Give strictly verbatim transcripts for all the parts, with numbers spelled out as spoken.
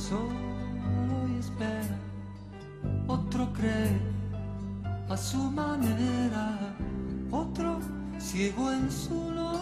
solo y espera, otro cree a su manera, otro ciego en su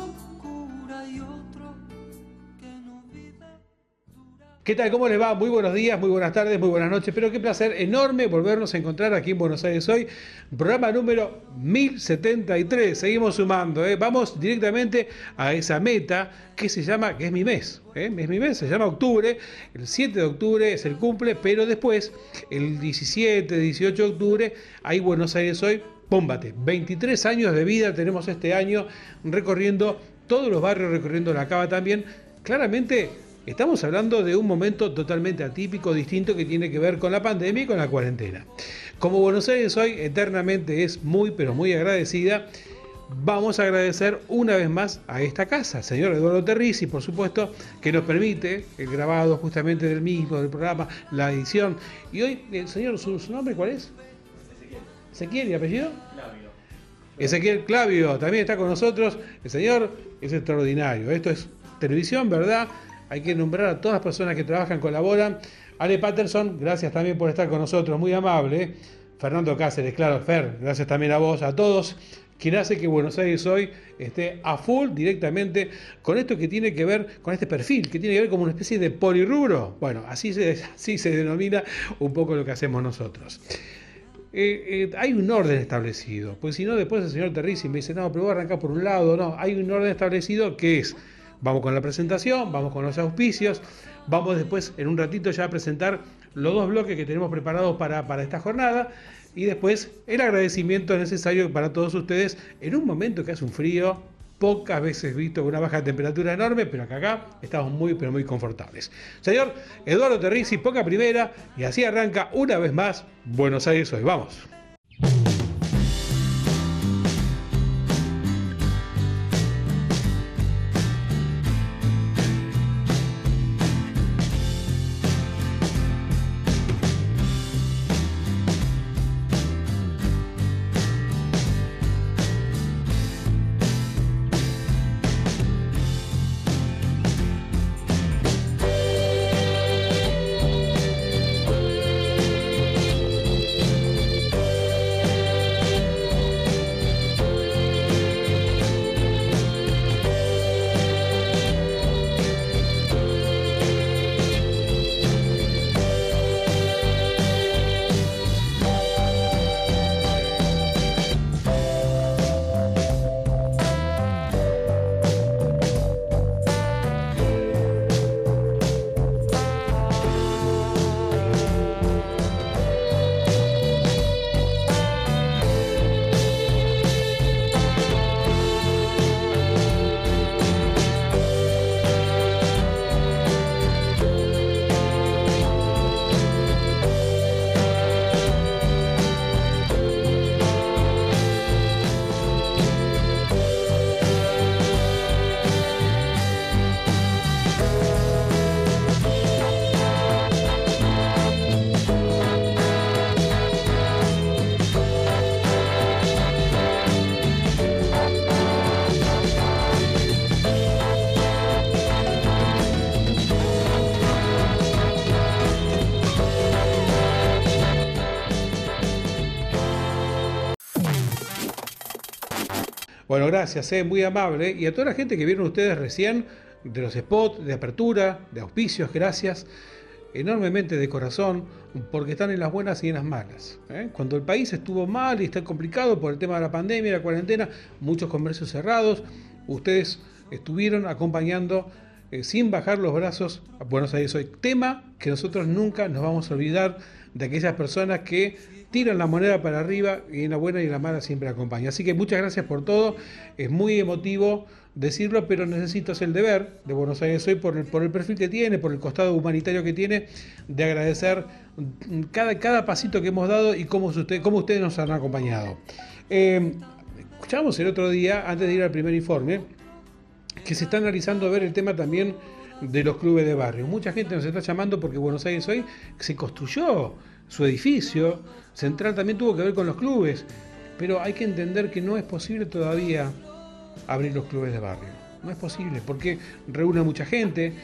locura y otro que no vive dura. ¿Qué tal? ¿Cómo les va? Muy buenos días, muy buenas tardes, muy buenas noches. Pero qué placer enorme volvernos a encontrar aquí en Buenos Aires hoy. Programa número mil setenta y tres. Seguimos sumando, ¿eh? Vamos directamente a esa meta que se llama, que es mi mes. ¿eh? Es mi mes, se llama octubre. El siete de octubre es el cumple, pero después, el diecisiete, dieciocho de octubre, hay Buenos Aires hoy. Pómbate, veintitrés años de vida tenemos este año recorriendo todos los barrios, recorriendo la Cava también. Claramente estamos hablando de un momento totalmente atípico, distinto, que tiene que ver con la pandemia y con la cuarentena. Como Buenos Aires hoy eternamente es muy, pero muy agradecida, vamos a agradecer una vez más a esta casa, señor Eduardo Terrizzi, por supuesto, que nos permite el grabado justamente del mismo, del programa, la edición. Y hoy, el señor, ¿su, su nombre cuál es? Ezequiel, ¿y apellido? Clavio. Ezequiel Clavio también está con nosotros. El señor es extraordinario. Esto es televisión, ¿verdad? Hay que nombrar a todas las personas que trabajan, colaboran. Ale Patterson, gracias también por estar con nosotros, muy amable. Fernando Cáceres, claro, Fer, gracias también a vos, a todos, quien hace que Buenos Aires hoy esté a full directamente con esto que tiene que ver, con este perfil, que tiene que ver como una especie de polirrubro. Bueno, así se, así se denomina un poco lo que hacemos nosotros. Eh, eh, hay un orden establecido, pues si no después el señor Terrizzi me dice, no, pero voy a arrancar por un lado. No, hay un orden establecido que es, vamos con la presentación, vamos con los auspicios, vamos después en un ratito ya a presentar los dos bloques que tenemos preparados para, para esta jornada, y después el agradecimiento necesario para todos ustedes en un momento que hace un frío pocas veces visto, con una baja temperatura enorme, pero acá, acá estamos muy, pero muy confortables. Señor Eduardo Terrizzi, poca primera, y así arranca una vez más Buenos Aires hoy. Vamos. Bueno, gracias, eh, muy amable. Y a toda la gente que vieron ustedes recién, de los spots, de apertura, de auspicios, gracias enormemente de corazón, porque están en las buenas y en las malas. ¿eh? Cuando el país estuvo mal y está complicado por el tema de la pandemia, la cuarentena, muchos comercios cerrados, ustedes estuvieron acompañando eh, sin bajar los brazos a Buenos Aires hoy. Tema que nosotros nunca nos vamos a olvidar de aquellas personas que tiran la moneda para arriba y en la buena y en la mala siempre acompaña. Así que muchas gracias por todo. Es muy emotivo decirlo, pero necesito hacer el deber de Buenos Aires hoy por el, por el perfil que tiene, por el costado humanitario que tiene, de agradecer cada, cada pasito que hemos dado y cómo, usted, cómo ustedes nos han acompañado. Eh, escuchamos el otro día, antes de ir al primer informe, que se está analizando ver el tema también de los clubes de barrio. Mucha gente nos está llamando porque Buenos Aires hoy se construyó su edificio central, también tuvo que ver con los clubes, pero hay que entender que no es posible todavía abrir los clubes de barrio. No es posible porque reúne mucha gente,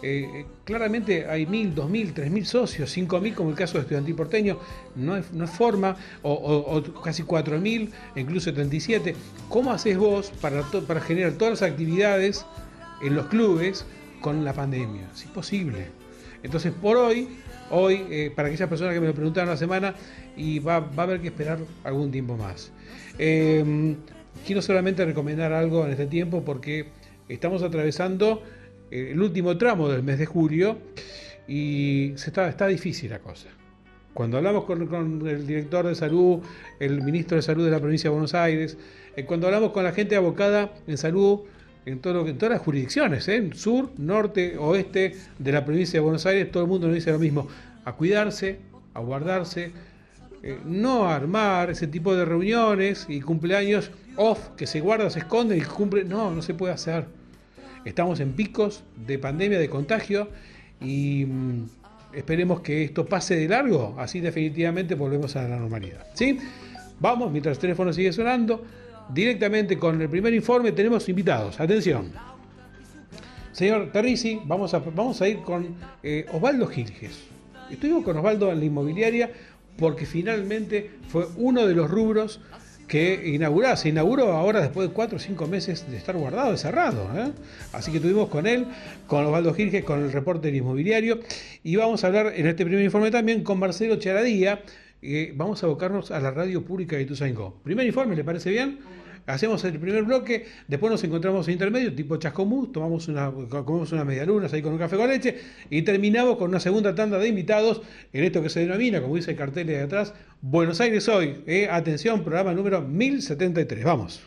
Eh, claramente hay mil, dos mil, tres mil socios, cinco mil como el caso de Estudiantil Porteño, no es, no es forma, o, o, o casi cuatro mil, incluso treinta y siete. ¿Cómo haces vos para, to, para generar todas las actividades en los clubes con la pandemia? Es imposible. Entonces, por hoy, hoy eh, para aquellas personas que me lo preguntaron la semana, y va, va a haber que esperar algún tiempo más. Eh, quiero solamente recomendar algo en este tiempo porque estamos atravesando el último tramo del mes de julio y se está, está difícil la cosa. Cuando hablamos con, con el director de salud, el ministro de salud de la provincia de Buenos Aires, eh, cuando hablamos con la gente abocada en salud en, todo, en todas las jurisdicciones, ¿eh? Sur, norte, oeste de la provincia de Buenos Aires, todo el mundo nos dice lo mismo: a cuidarse, a guardarse, eh, no a armar ese tipo de reuniones y cumpleaños off, que se guarda, se esconde y cumple. No, no se puede hacer. Estamos en picos de pandemia, de contagio, y mmm, esperemos que esto pase de largo, así definitivamente volvemos a la normalidad. ¿Sí? Vamos, mientras el teléfono sigue sonando, directamente con el primer informe. Tenemos invitados. Atención. Señor Terrizzi, vamos a, vamos a ir con eh, Osvaldo Gilges. Estuvimos con Osvaldo en la inmobiliaria porque finalmente fue uno de los rubros que inauguró, se inauguró ahora después de cuatro o cinco meses de estar guardado y cerrado, ¿eh? Así que estuvimos con él, con Osvaldo Gilges, con el reporte del inmobiliario, y vamos a hablar en este primer informe también con Marcelo Charadía. Eh, vamos a abocarnos a la radio pública de Ituzaingó. Primer informe, ¿le parece bien? Hacemos el primer bloque, después nos encontramos en intermedio, tipo chascomús, tomamos una, comemos unas medialunas ahí con un café con leche y terminamos con una segunda tanda de invitados en esto que se denomina, como dice el cartel de atrás, Buenos Aires Hoy. Eh, atención, programa número mil setenta y tres. Vamos.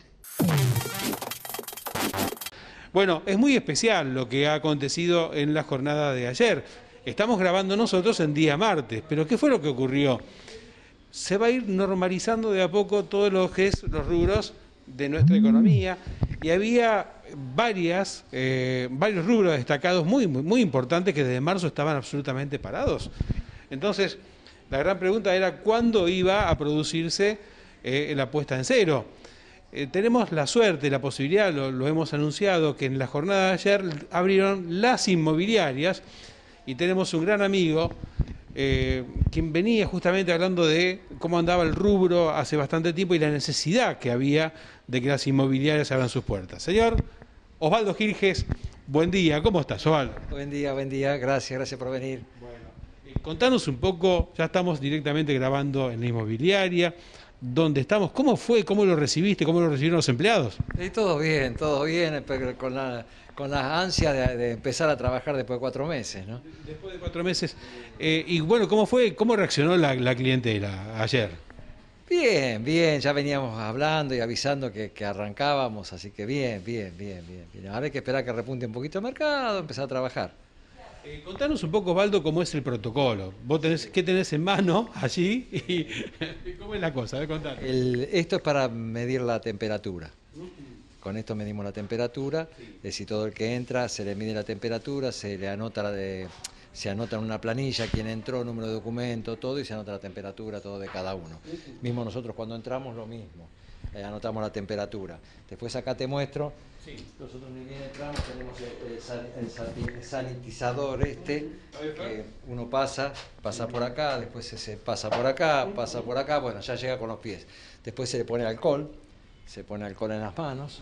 Bueno, es muy especial lo que ha acontecido en la jornada de ayer. Estamos grabando nosotros en día martes, pero ¿qué fue lo que ocurrió? Se va a ir normalizando de a poco todo lo que es los rubros de nuestra economía, y había varias, eh, varios rubros destacados muy, muy, muy importantes que desde marzo estaban absolutamente parados. Entonces, la gran pregunta era cuándo iba a producirse eh, la puesta en cero. Eh, tenemos la suerte, la posibilidad, lo, lo hemos anunciado, que en la jornada de ayer abrieron las inmobiliarias, y tenemos un gran amigo, Eh, quien venía justamente hablando de cómo andaba el rubro hace bastante tiempo y la necesidad que había de que las inmobiliarias abran sus puertas. Señor Osvaldo Gilges, buen día, ¿cómo estás, Osvaldo? Buen día, buen día, gracias, gracias por venir. Bueno, eh, contanos un poco, ya estamos directamente grabando en la inmobiliaria, ¿dónde estamos? ¿Cómo fue? ¿Cómo lo recibiste? ¿Cómo lo recibieron los empleados? Y todo bien, todo bien, pero con la... con las ansias de, de empezar a trabajar después de cuatro meses, ¿no? Después de cuatro meses. Eh, y bueno, ¿cómo fue? ¿Cómo reaccionó la, la clientela ayer? Bien, bien, ya veníamos hablando y avisando que, que arrancábamos, así que bien, bien, bien, bien, bien. Ahora hay que esperar que repunte un poquito el mercado, empezar a trabajar. Eh, contanos un poco, Osvaldo, cómo es el protocolo. ¿Vos tenés, qué tenés en mano allí? Y, ¿cómo es la cosa? A ver, contanos. El, esto es para medir la temperatura. Con esto medimos la temperatura, es decir, todo el que entra se le mide la temperatura, se le anota la de, se anota en una planilla quién entró, número de documento, todo, y se anota la temperatura, todo de cada uno. Mismo nosotros cuando entramos lo mismo, eh, anotamos la temperatura. Después acá te muestro, sí. Nosotros ni bien entramos, tenemos el, el, san, el, el sanitizador este, que uno pasa, pasa por acá, después se pasa por acá, pasa por acá, bueno, ya llega con los pies. Después se le pone alcohol. Se pone alcohol en las manos,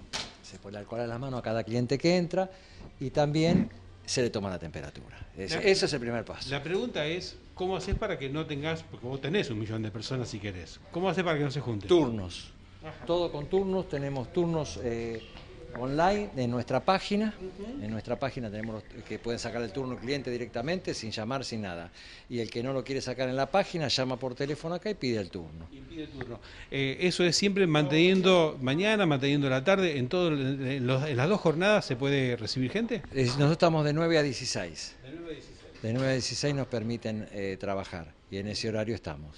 se pone alcohol en las manos a cada cliente que entra y también se le toma la temperatura. Es, la, ese es el primer paso. La pregunta es, ¿cómo haces para que no tengas, porque vos tenés un millón de personas si querés, ¿cómo haces para que no se junten? Turnos. Ajá. Todo con turnos, tenemos turnos eh, online en nuestra página. Uh-huh. En nuestra página tenemos los que pueden sacar el turno cliente directamente, sin llamar, sin nada. Y el que no lo quiere sacar en la página, llama por teléfono acá y pide el turno. Y pide el turno. Eh, eso es siempre manteniendo mañana, manteniendo la tarde, en, todo, en, los, en las dos jornadas se puede recibir gente. Eh, nosotros estamos de nueve a dieciséis. De nueve a dieciséis. De nueve a dieciséis nos permiten eh, trabajar y en ese horario estamos.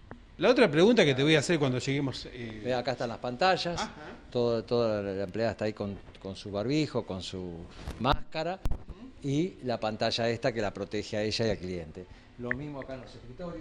La otra pregunta que te voy a hacer cuando lleguemos... Eh... Ve, acá están las pantallas, todo, toda la empleada está ahí con, con su barbijo, con su máscara, y la pantalla esta que la protege a ella y al cliente. Lo mismo acá en los escritorios.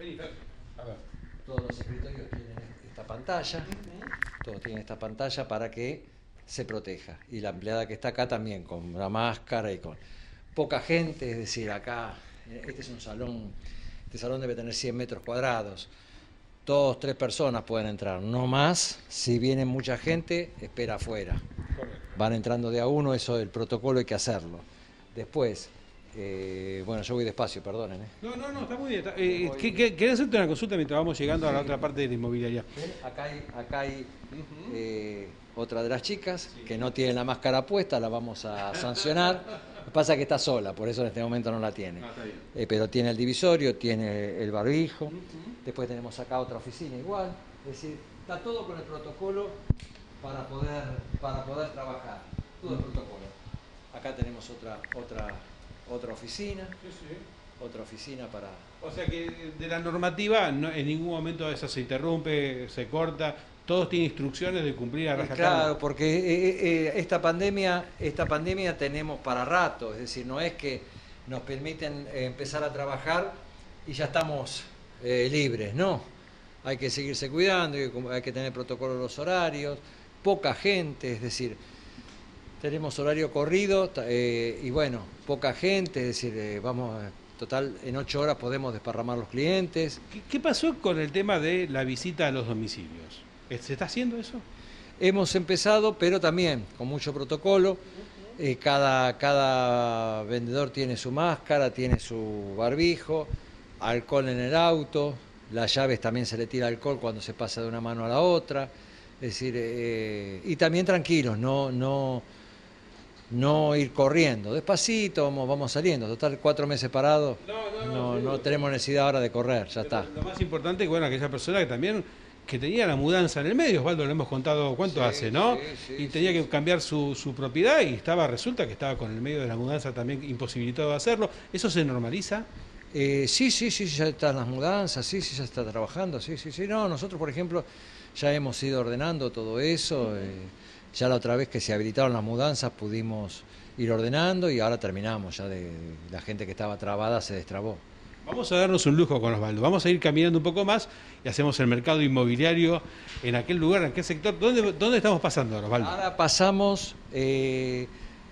A ver. Todos los escritorios tienen esta pantalla, todos tienen esta pantalla para que se proteja. Y la empleada que está acá también, con la máscara y con... poca gente, es decir, acá, este es un salón, este salón debe tener cien metros cuadrados, dos, tres personas pueden entrar, no más. Si viene mucha gente, espera afuera. Correcto. Van entrando de a uno, eso el protocolo hay que hacerlo. Después, eh, bueno, yo voy despacio, perdonen. ¿eh? No, no, no, está muy bien. Está, eh, ¿qué, qué, ¿Querés hacerte una consulta mientras vamos llegando sí. a la otra parte de la inmobiliaria? Acá hay, acá hay uh-huh. eh, otra de las chicas sí. que no tiene la máscara puesta, la vamos a sancionar. Lo que pasa es que está sola, por eso en este momento no la tiene. Ah, eh, pero tiene el divisorio, tiene el barbijo. Uh-huh. Después tenemos acá otra oficina igual. Es decir, está todo con el protocolo para poder, para poder trabajar. Todo el protocolo. Acá tenemos otra, otra, otra oficina. Sí, sí. Otra oficina para... O sea que de la normativa no, en ningún momento eso se interrumpe, se corta. Todos tienen instrucciones de cumplir a rajatabla. Claro, porque eh, eh, esta pandemia, esta pandemia tenemos para rato, es decir, no es que nos permiten eh, empezar a trabajar y ya estamos eh, libres, no. Hay que seguirse cuidando, hay que tener protocolo de los horarios, poca gente, es decir, tenemos horario corrido eh, y bueno, poca gente, es decir, eh, vamos, total, en ocho horas podemos desparramar los clientes. ¿Qué, qué pasó con el tema de la visita a los domicilios? ¿Se está haciendo eso? Hemos empezado, pero también con mucho protocolo. Eh, cada, cada vendedor tiene su máscara, tiene su barbijo, alcohol en el auto, las llaves también se le tira alcohol cuando se pasa de una mano a la otra. Es decir, eh, y también tranquilos, no, no, no ir corriendo. Despacito, vamos, vamos saliendo. Total, cuatro meses parados, no, no, no, no, no tenemos necesidad ahora de correr, ya está. Lo más importante es que bueno, aquella persona que también... que tenía la mudanza en el medio, Osvaldo, lo hemos contado cuánto sí, hace, ¿no? Sí, sí, y tenía sí, que cambiar su, su propiedad y estaba, resulta que estaba con el medio de la mudanza también imposibilitado de hacerlo. ¿Eso se normaliza? Eh, sí, sí, sí, ya están las mudanzas, sí, sí, ya está trabajando, sí, sí, sí. No, nosotros, por ejemplo, ya hemos ido ordenando todo eso. Eh, ya la otra vez que se habilitaron las mudanzas pudimos ir ordenando y ahora terminamos, ya de, de la gente que estaba trabada se destrabó. Vamos a darnos un lujo con Osvaldo, vamos a ir caminando un poco más y hacemos el mercado inmobiliario en aquel lugar, en aquel sector. ¿Dónde, dónde estamos pasando, Osvaldo? Ahora pasamos eh,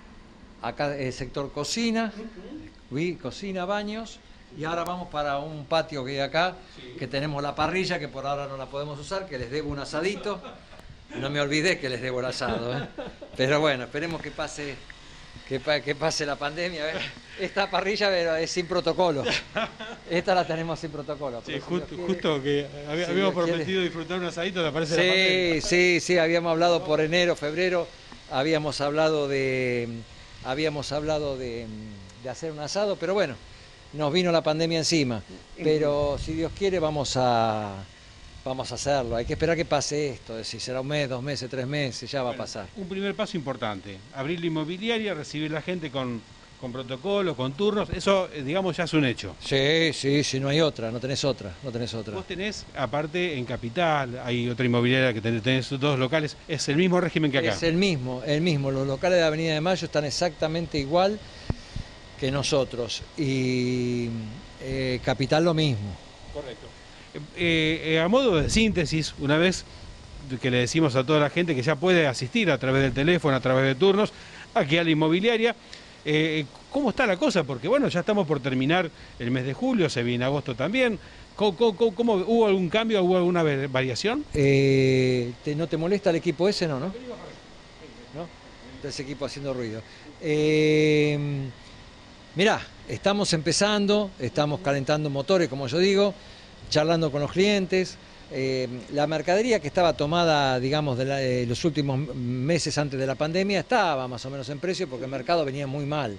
acá el sector cocina, uh-huh. cocina, baños, y ahora vamos para un patio que hay acá, sí. que tenemos la parrilla, que por ahora no la podemos usar, que les debo un asadito. No me olvidé que les debo el asado, ¿eh? Pero bueno, esperemos que pase... Que, pa que pase la pandemia, ¿ves? Esta parrilla pero es sin protocolo. Esta la tenemos sin protocolo. Sí, justo, si justo que habíamos si prometido quiere... disfrutar un asadito, ¿te parece? Sí, la pandemia? sí, sí, habíamos hablado por enero, febrero, habíamos hablado de habíamos hablado de, de hacer un asado, pero bueno, nos vino la pandemia encima. Pero si Dios quiere vamos a Vamos a hacerlo, hay que esperar que pase esto, si será un mes, dos meses, tres meses, ya va bueno, a pasar. Un primer paso importante, abrir la inmobiliaria, recibir la gente con, con protocolo, con turnos, eso digamos ya es un hecho. Sí, sí, sí, no hay otra, no tenés otra, no tenés otra. Vos tenés, aparte en Capital, hay otra inmobiliaria que tenés, tenés dos locales, es el mismo régimen que acá. Es el mismo, el mismo, los locales de la Avenida de Mayo están exactamente igual que nosotros y eh, Capital lo mismo. Correcto. Eh, eh, a modo de síntesis, una vez que le decimos a toda la gente que ya puede asistir a través del teléfono, a través de turnos, aquí a la inmobiliaria, eh, ¿cómo está la cosa? Porque bueno, ya estamos por terminar el mes de julio, se viene agosto también. ¿Cómo, cómo, cómo, ¿Hubo algún cambio, hubo alguna variación? Eh, te, ¿No te molesta el equipo ese, no? ¿No? ¿No? Ese equipo haciendo ruido. Eh, mirá, estamos empezando, estamos calentando motores, como yo digo, charlando con los clientes, eh, la mercadería que estaba tomada, digamos, de, la, de los últimos meses antes de la pandemia estaba más o menos en precio porque el mercado venía muy mal.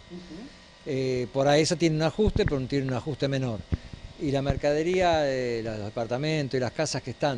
Eh, por ahí esa tiene un ajuste, pero tiene un ajuste menor. Y la mercadería, eh, los departamentos y las casas que están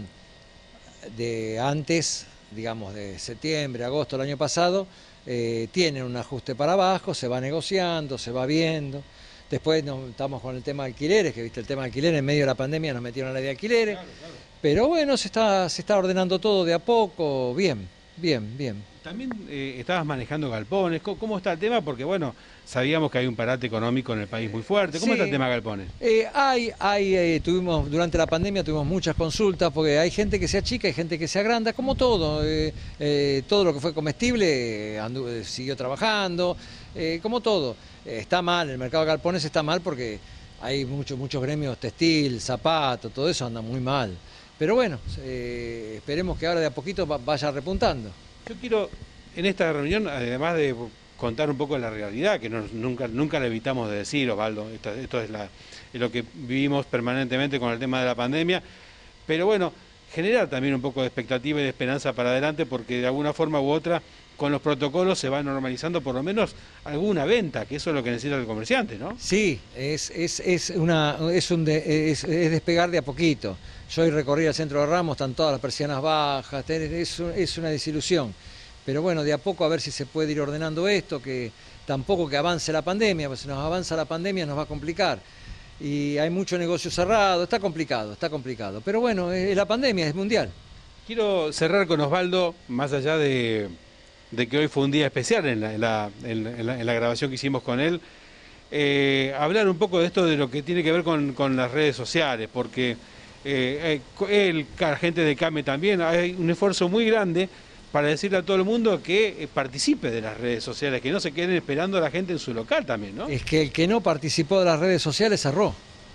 de antes, digamos, de septiembre, agosto del año pasado, eh, tienen un ajuste para abajo, se va negociando, se va viendo. Después nos, estamos con el tema de alquileres, que viste el tema de alquileres, en medio de la pandemia nos metieron a la ley de alquileres. Claro, claro. Pero bueno, se está, se está ordenando todo de a poco, bien, bien, bien. También eh, estabas manejando galpones, ¿Cómo, ¿cómo está el tema? Porque bueno, sabíamos que hay un parate económico en el país muy fuerte. ¿Cómo sí. está el tema de galpones? Eh, hay, hay, eh, tuvimos, durante la pandemia tuvimos muchas consultas, porque hay gente que se achica, hay gente que se agranda, como todo. Eh, eh, todo lo que fue comestible anduvo, siguió trabajando, eh, como todo. eh, está mal, el mercado de galpones está mal porque hay muchos muchos gremios textil, zapato, todo eso anda muy mal. Pero bueno, eh, esperemos que ahora de a poquito vaya repuntando. Yo quiero, en esta reunión, además de contar un poco la realidad, que no, nunca, nunca la evitamos de decir, Osvaldo, esto, esto es, la, es lo que vivimos permanentemente con el tema de la pandemia, pero bueno, generar también un poco de expectativa y de esperanza para adelante, porque de alguna forma u otra, con los protocolos se va normalizando por lo menos alguna venta, que eso es lo que necesita el comerciante, ¿no? Sí, es, es, es, una, es, un de, es, es despegar de a poquito. Yo hoy recorrí el centro de Ramos, están todas las persianas bajas, es, es una desilusión. Pero bueno, de a poco a ver si se puede ir ordenando esto, que tampoco que avance la pandemia, porque si nos avanza la pandemia nos va a complicar. Y hay mucho negocio cerrado, está complicado, está complicado. Pero bueno, es la pandemia, es mundial. Quiero cerrar con Osvaldo, más allá de, de que hoy fue un día especial en la, en la, en la, en la grabación que hicimos con él, eh, hablar un poco de esto de lo que tiene que ver con, con las redes sociales, porque eh, él, la gente de CAME también, hay un esfuerzo muy grande para decirle a todo el mundo que participe de las redes sociales, que no se queden esperando a la gente en su local también, ¿no? Es que el que no participó de las redes sociales cerró.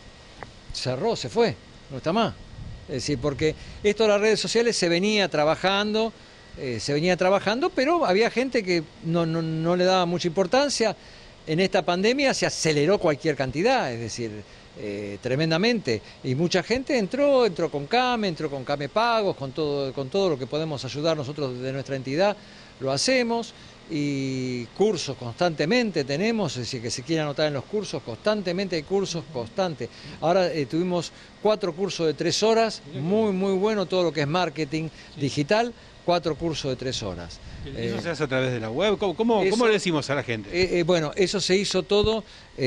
Cerró, se fue, no está más. Es decir, porque esto de las redes sociales se venía trabajando, eh, se venía trabajando, pero había gente que no, no, no le daba mucha importancia. En esta pandemia se aceleró cualquier cantidad, es decir, eh, tremendamente. Y mucha gente entró, entró con CAME, entró con CAME Pagos, con todo, con todo lo que podemos ayudar nosotros desde nuestra entidad, lo hacemos. Y cursos constantemente tenemos, es decir, que se quiere anotar en los cursos, constantemente hay cursos, constantes. Ahora eh, tuvimos cuatro cursos de tres horas, muy, muy bueno todo lo que es marketing digital, cuatro cursos de tres horas. ¿Eso eh, se hace a través de la web? ¿Cómo, cómo, eso, ¿cómo le decimos a la gente? Eh, eh, bueno, eso se hizo todo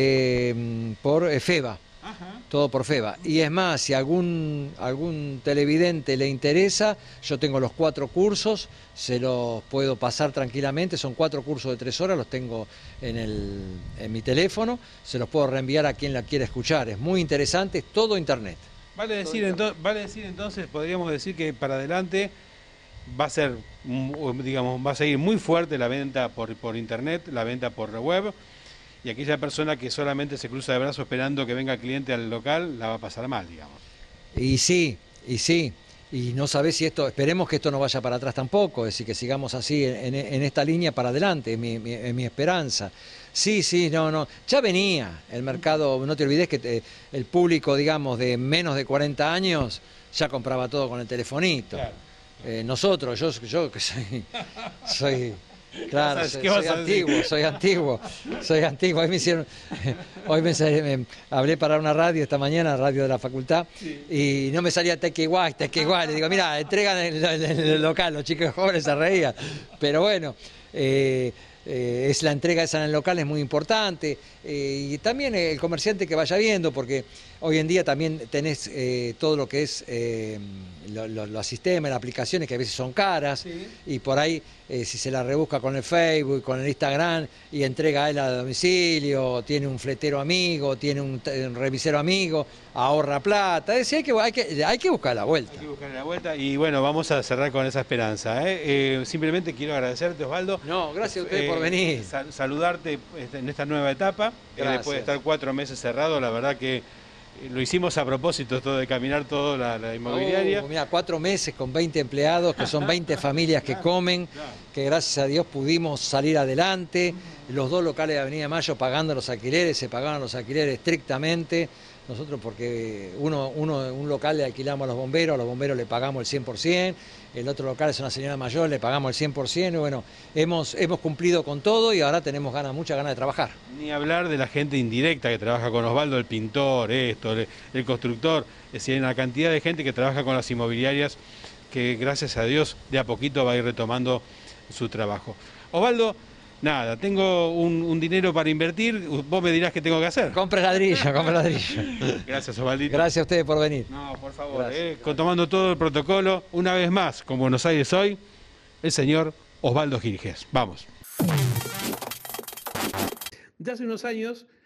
eh, por FEBA. Ajá. Todo por FEBA. Y es más, si algún, algún televidente le interesa, yo tengo los cuatro cursos, se los puedo pasar tranquilamente, son cuatro cursos de tres horas, los tengo en, el, en mi teléfono, se los puedo reenviar a quien la quiera escuchar, es muy interesante, es todo internet. Vale decir, entonces, vale decir entonces, podríamos decir que para adelante va a ser, digamos, va a seguir muy fuerte la venta por, por internet, la venta por web. Y aquella persona que solamente se cruza de brazos esperando que venga el cliente al local, la va a pasar mal, digamos. Y sí, y sí. Y no sabés si esto, esperemos que esto no vaya para atrás tampoco, es decir, que sigamos así en, en esta línea para adelante, es mi, mi, es mi esperanza. Sí, sí, no, no, ya venía el mercado, no te olvides que te, el público, digamos, de menos de cuarenta años ya compraba todo con el telefonito. Claro. Eh, nosotros, yo, yo que soy... soy Claro, soy, soy antiguo, soy antiguo, soy antiguo. Hoy me hicieron, hoy me, me hablé para una radio esta mañana, radio de la facultad, sí. Y no me salía Tequiguay, Tequiguay. Le digo, mira, entregan en el, en el local, los chicos jóvenes se reían. Pero bueno, eh, eh, es la entrega esa en el local es muy importante. Eh, y también el comerciante que vaya viendo, porque hoy en día también tenés eh, todo lo que es eh, lo, lo, los sistemas, las aplicaciones que a veces son caras, sí. Y por ahí eh, si se la rebusca con el Facebook, con el Instagram y entrega a él a domicilio, tiene un fletero amigo, tiene un, un revisero amigo, ahorra plata, es decir, hay que, hay, que, hay que buscar la vuelta. Hay que buscar la vuelta y bueno, vamos a cerrar con esa esperanza. ¿eh? Eh, simplemente quiero agradecerte, Osvaldo. No, gracias a ustedes eh, por venir. Sal, saludarte en esta nueva etapa, eh, después de estar cuatro meses cerrado, la verdad que lo hicimos a propósito, todo de caminar toda la, la inmobiliaria. Oh, mira, cuatro meses con veinte empleados, que son veinte familias que comen, que gracias a Dios pudimos salir adelante. Los dos locales de Avenida Mayo pagando los alquileres, se pagaban los alquileres estrictamente. Nosotros porque uno, uno, un local le alquilamos a los bomberos, a los bomberos le pagamos el cien por ciento, el otro local es una señora mayor, le pagamos el cien por ciento, y bueno, hemos, hemos cumplido con todo y ahora tenemos ganas, muchas ganas de trabajar. Ni hablar de la gente indirecta que trabaja con Osvaldo, el pintor, esto, el, el constructor, es decir, hay una cantidad de gente que trabaja con las inmobiliarias que gracias a Dios de a poquito va a ir retomando su trabajo. Osvaldo, nada, tengo un, un dinero para invertir, vos me dirás qué tengo que hacer. Compre ladrillo, compre ladrillo. Gracias, Osvaldito. Gracias a ustedes por venir. No, por favor, eh, tomando todo el protocolo, una vez más, con Buenos Aires hoy, el señor Osvaldo Giríguez. Vamos. Ya hace unos años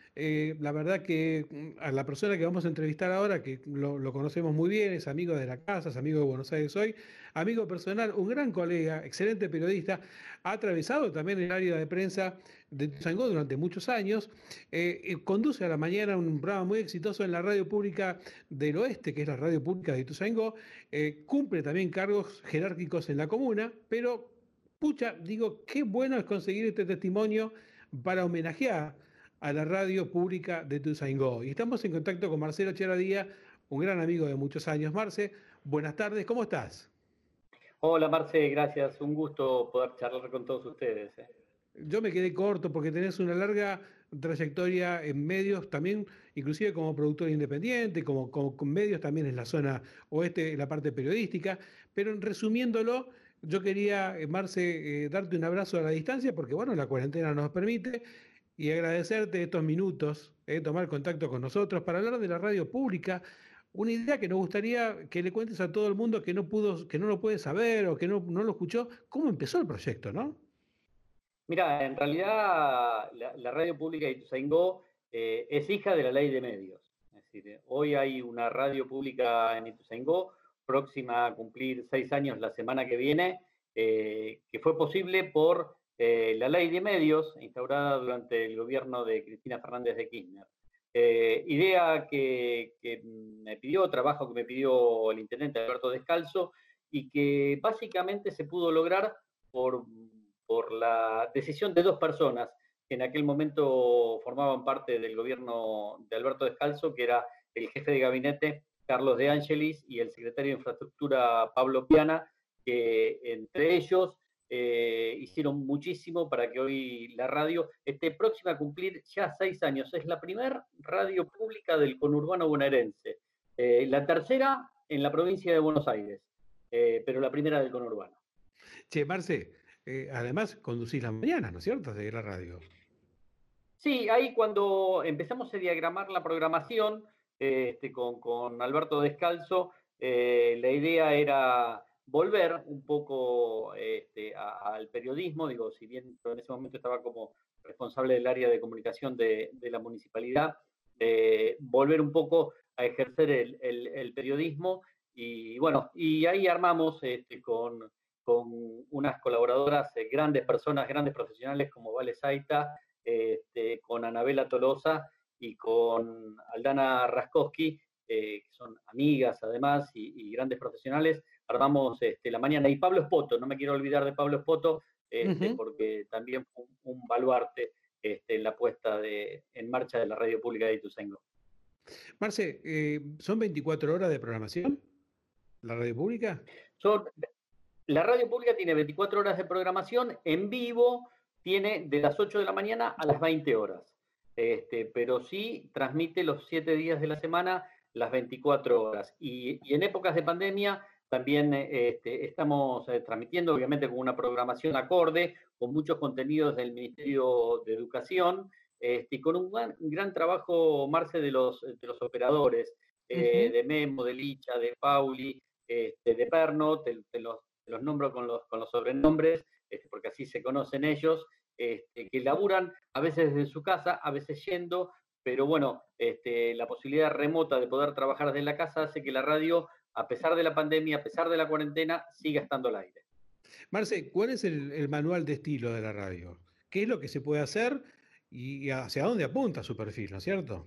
Eh, la verdad que a la persona que vamos a entrevistar ahora, que lo, lo conocemos muy bien, es amigo de la casa, es amigo de Buenos Aires Hoy, amigo personal, un gran colega, excelente periodista, ha atravesado también el área de prensa de Ituzaingó durante muchos años, eh, eh, conduce a la mañana un programa muy exitoso en la radio pública del Oeste, que es la radio pública de Ituzaingó, eh, cumple también cargos jerárquicos en la comuna, pero pucha, digo, qué bueno es conseguir este testimonio para homenajear a la radio pública de Ituzaingó. Y estamos en contacto con Marcelo Cheradía, un gran amigo de muchos años. Marce, buenas tardes, ¿cómo estás? Hola Marce, gracias, un gusto poder charlar con todos ustedes. eh. Yo me quedé corto porque tenés una larga trayectoria en medios también, inclusive como productor independiente, como, como con medios también en la zona oeste, en la parte periodística, pero en resumiéndolo, yo quería, eh, Marce, eh, darte un abrazo a la distancia porque, bueno, la cuarentena nos permite y agradecerte estos minutos, eh, tomar contacto con nosotros para hablar de la radio pública, una idea que nos gustaría que le cuentes a todo el mundo que no pudo, que no lo puede saber o que no, no lo escuchó, cómo empezó el proyecto, ¿no? Mira, en realidad la, la radio pública de Ituzaingó eh, es hija de la ley de medios. Es decir, eh, hoy hay una radio pública en Ituzaingó, próxima a cumplir seis años la semana que viene, eh, que fue posible por eh, la ley de medios instaurada durante el gobierno de Cristina Fernández de Kirchner. Eh, idea que, que me pidió, trabajo que me pidió el intendente Alberto Descalzo y que básicamente se pudo lograr por por la decisión de dos personas que en aquel momento formaban parte del gobierno de Alberto Descalzo, que era el jefe de gabinete Carlos De Angelis y el secretario de Infraestructura Pablo Piana, que entre ellos eh, hicieron muchísimo para que hoy la radio esté próxima a cumplir ya seis años. Es la primera radio pública del conurbano bonaerense, eh, la tercera en la provincia de Buenos Aires, eh, pero la primera del conurbano. Che, Marce, eh, además conducís la mañana, ¿no es cierto?, de la radio. Sí, ahí cuando empezamos a diagramar la programación eh, este, con, con Alberto Descalzo, eh, la idea era volver un poco este, a, al periodismo, digo, si bien en ese momento estaba como responsable del área de comunicación de, de la municipalidad, eh, volver un poco a ejercer el, el, el periodismo y bueno, y ahí armamos este, con con unas colaboradoras, eh, grandes personas, grandes profesionales como Vale Zaita, este, con Anabela Tolosa y con Aldana Raskowski, eh, que son amigas además y, y grandes profesionales, armamos este, la mañana. Y Pablo Espoto, no me quiero olvidar de Pablo Espoto, este, uh-huh. porque también fue un, un baluarte este, en la puesta de, en marcha de la radio pública de Ituzaingó. Marce, eh, ¿son veinticuatro horas de programación la radio pública? Son... La radio pública tiene veinticuatro horas de programación, en vivo tiene de las ocho de la mañana a las veinte horas, este, pero sí transmite los siete días de la semana las veinticuatro horas. Y, y en épocas de pandemia también este, estamos eh, transmitiendo, obviamente con una programación acorde, con muchos contenidos del Ministerio de Educación, este, y con un gran, un gran trabajo, Marce, de los, de los operadores, eh, uh-huh. de Memo, de Licha, de Pauli, este, de Perno, de, de los los nombro con los, con los sobrenombres, este, porque así se conocen ellos, este, que laburan a veces desde su casa, a veces yendo, pero bueno, este, la posibilidad remota de poder trabajar desde la casa hace que la radio, a pesar de la pandemia, a pesar de la cuarentena, siga estando al aire. Marce, ¿cuál es el, el manual de estilo de la radio? ¿Qué es lo que se puede hacer y hacia dónde apunta su perfil, ¿no es cierto?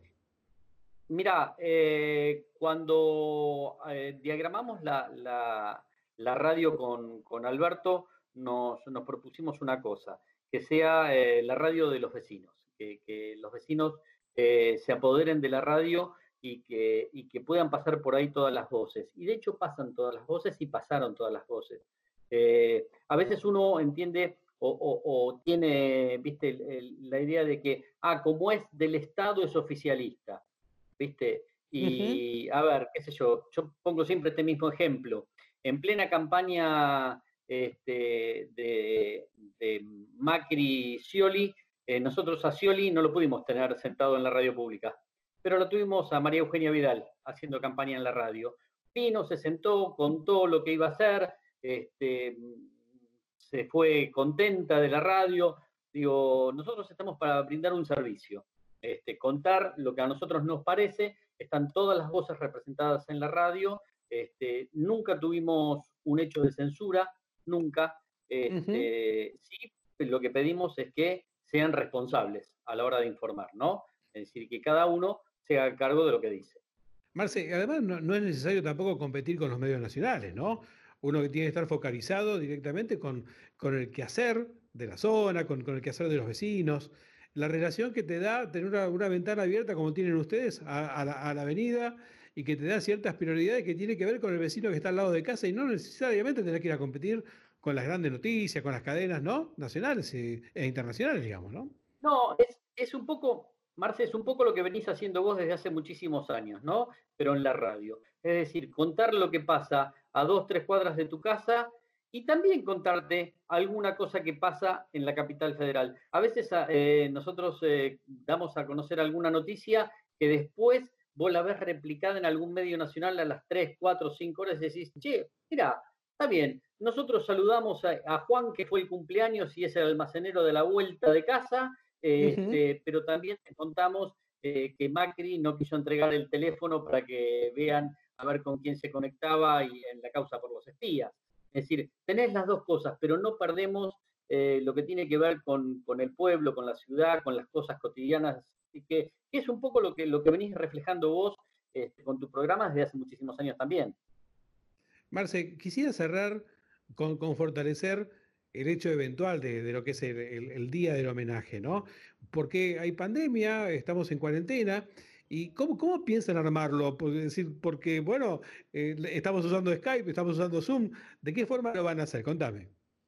Mira, eh, cuando eh, diagramamos la... la La radio con, con Alberto nos, nos propusimos una cosa, que sea eh, la radio de los vecinos, que, que los vecinos eh, se apoderen de la radio y que, y que puedan pasar por ahí todas las voces. Y de hecho pasan todas las voces y pasaron todas las voces. Eh, a veces uno entiende o, o, o tiene, viste, el, el, la idea de que, ah, como es del Estado es oficialista, viste. Y uh-huh. a ver, qué sé yo, yo pongo siempre este mismo ejemplo. En plena campaña este, de, de Macri-Scioli, eh, nosotros a Scioli no lo pudimos tener sentado en la radio pública, pero lo tuvimos a María Eugenia Vidal haciendo campaña en la radio. Vino, se sentó, contó lo que iba a hacer, este, se fue contenta de la radio. Digo, nosotros estamos para brindar un servicio. este, contar lo que a nosotros nos parece. Están todas las voces representadas en la radio. Este, nunca tuvimos un hecho de censura, nunca. Este, uh-huh. Sí, lo que pedimos es que sean responsables a la hora de informar, ¿no? Es decir, que cada uno se haga cargo de lo que dice. Marce, además no, no es necesario tampoco competir con los medios nacionales, ¿no? Uno que tiene que estar focalizado directamente con, con el quehacer de la zona, con, con el quehacer de los vecinos. La relación que te da tener una, una ventana abierta como tienen ustedes a, a, la, a la avenida y que te da ciertas prioridades que tiene que ver con el vecino que está al lado de casa y no necesariamente tener que ir a competir con las grandes noticias, con las cadenas, ¿no? Nacionales e, e internacionales, digamos, ¿no? No, es, es un poco, Marce, es un poco lo que venís haciendo vos desde hace muchísimos años, ¿no? Pero en la radio. Es decir, contar lo que pasa a dos, tres cuadras de tu casa y también contarte alguna cosa que pasa en la capital federal. A veces eh, nosotros eh, damos a conocer alguna noticia que después vos la ves replicada en algún medio nacional a las tres, cuatro, cinco horas y decís, che, mira, está bien, nosotros saludamos a, a Juan, que fue el cumpleaños y es el almacenero de la vuelta de casa, este, uh-huh. pero también te contamos eh, que Macri no quiso entregar el teléfono para que vean a ver con quién se conectaba y en la causa por los espías. Es decir, tenés las dos cosas, pero no perdemos eh, lo que tiene que ver con, con el pueblo, con la ciudad, con las cosas cotidianas, así que, que es un poco lo que, lo que venís reflejando vos este, con tu programa desde hace muchísimos años también. Marce, quisiera cerrar con, con fortalecer el hecho eventual de, de lo que es el, el, el día del homenaje, ¿no? Porque hay pandemia, estamos en cuarentena. ¿Y cómo, cómo piensan armarlo? Por decir, porque, bueno, eh, estamos usando Skype, estamos usando Zoom. ¿De qué forma lo van a hacer? Contame.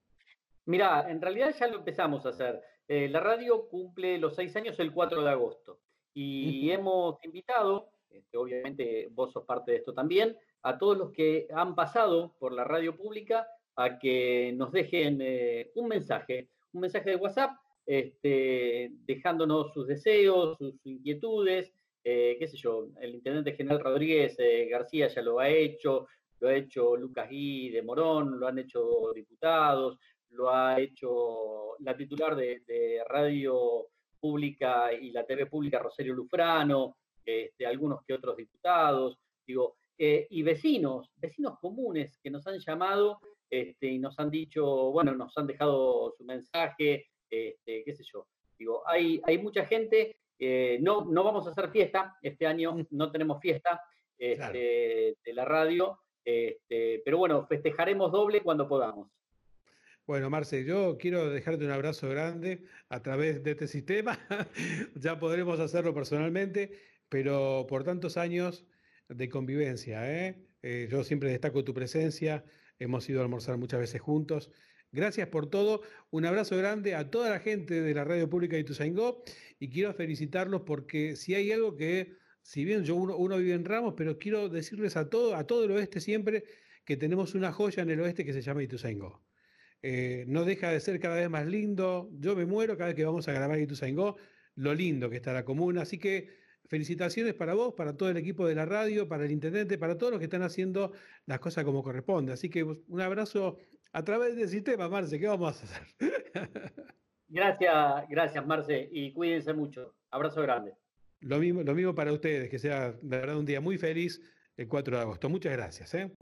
Mirá, en realidad ya lo empezamos a hacer. Eh, la radio cumple los seis años el cuatro de agosto. Y uh-huh. hemos invitado, este, obviamente vos sos parte de esto también, a todos los que han pasado por la radio pública a que nos dejen eh, un mensaje, un mensaje de WhatsApp, este, dejándonos sus deseos, sus inquietudes. Eh, qué sé yo, el intendente general Rodríguez eh, García ya lo ha hecho, lo ha hecho Lucas Gui de Morón, lo han hecho diputados, lo ha hecho la titular de, de Radio Pública y la T V Pública, Rosario Lufrano, este, algunos que otros diputados, digo, eh, y vecinos, vecinos comunes que nos han llamado este, y nos han dicho, bueno, nos han dejado su mensaje, este, qué sé yo, digo, hay, hay mucha gente. Eh, no, no vamos a hacer fiesta, este año no tenemos fiesta este, claro. de la radio, este, pero bueno, festejaremos doble cuando podamos. Bueno, Marce, yo quiero dejarte un abrazo grande a través de este sistema, ya podremos hacerlo personalmente, pero por tantos años de convivencia, ¿eh? Eh, yo siempre destaco tu presencia, hemos ido a almorzar muchas veces juntos. Gracias por todo, un abrazo grande a toda la gente de la Radio Pública de Ituzaingó y quiero felicitarlos porque si hay algo que, si bien yo uno, uno vive en Ramos, pero quiero decirles a todo, a todo el oeste siempre que tenemos una joya en el oeste que se llama Ituzaingó. Eh, no deja de ser cada vez más lindo, yo me muero cada vez que vamos a grabar Ituzaingó, lo lindo que está la comuna, así que felicitaciones para vos, para todo el equipo de la radio, para el intendente, para todos los que están haciendo las cosas como corresponde, así que un abrazo a través del sistema, Marce, ¿qué vamos a hacer? Gracias, gracias, Marce, y cuídense mucho. Abrazo grande. Lo mismo, lo mismo para ustedes, que sea de verdad un día muy feliz el cuatro de agosto. Muchas gracias. ¿eh?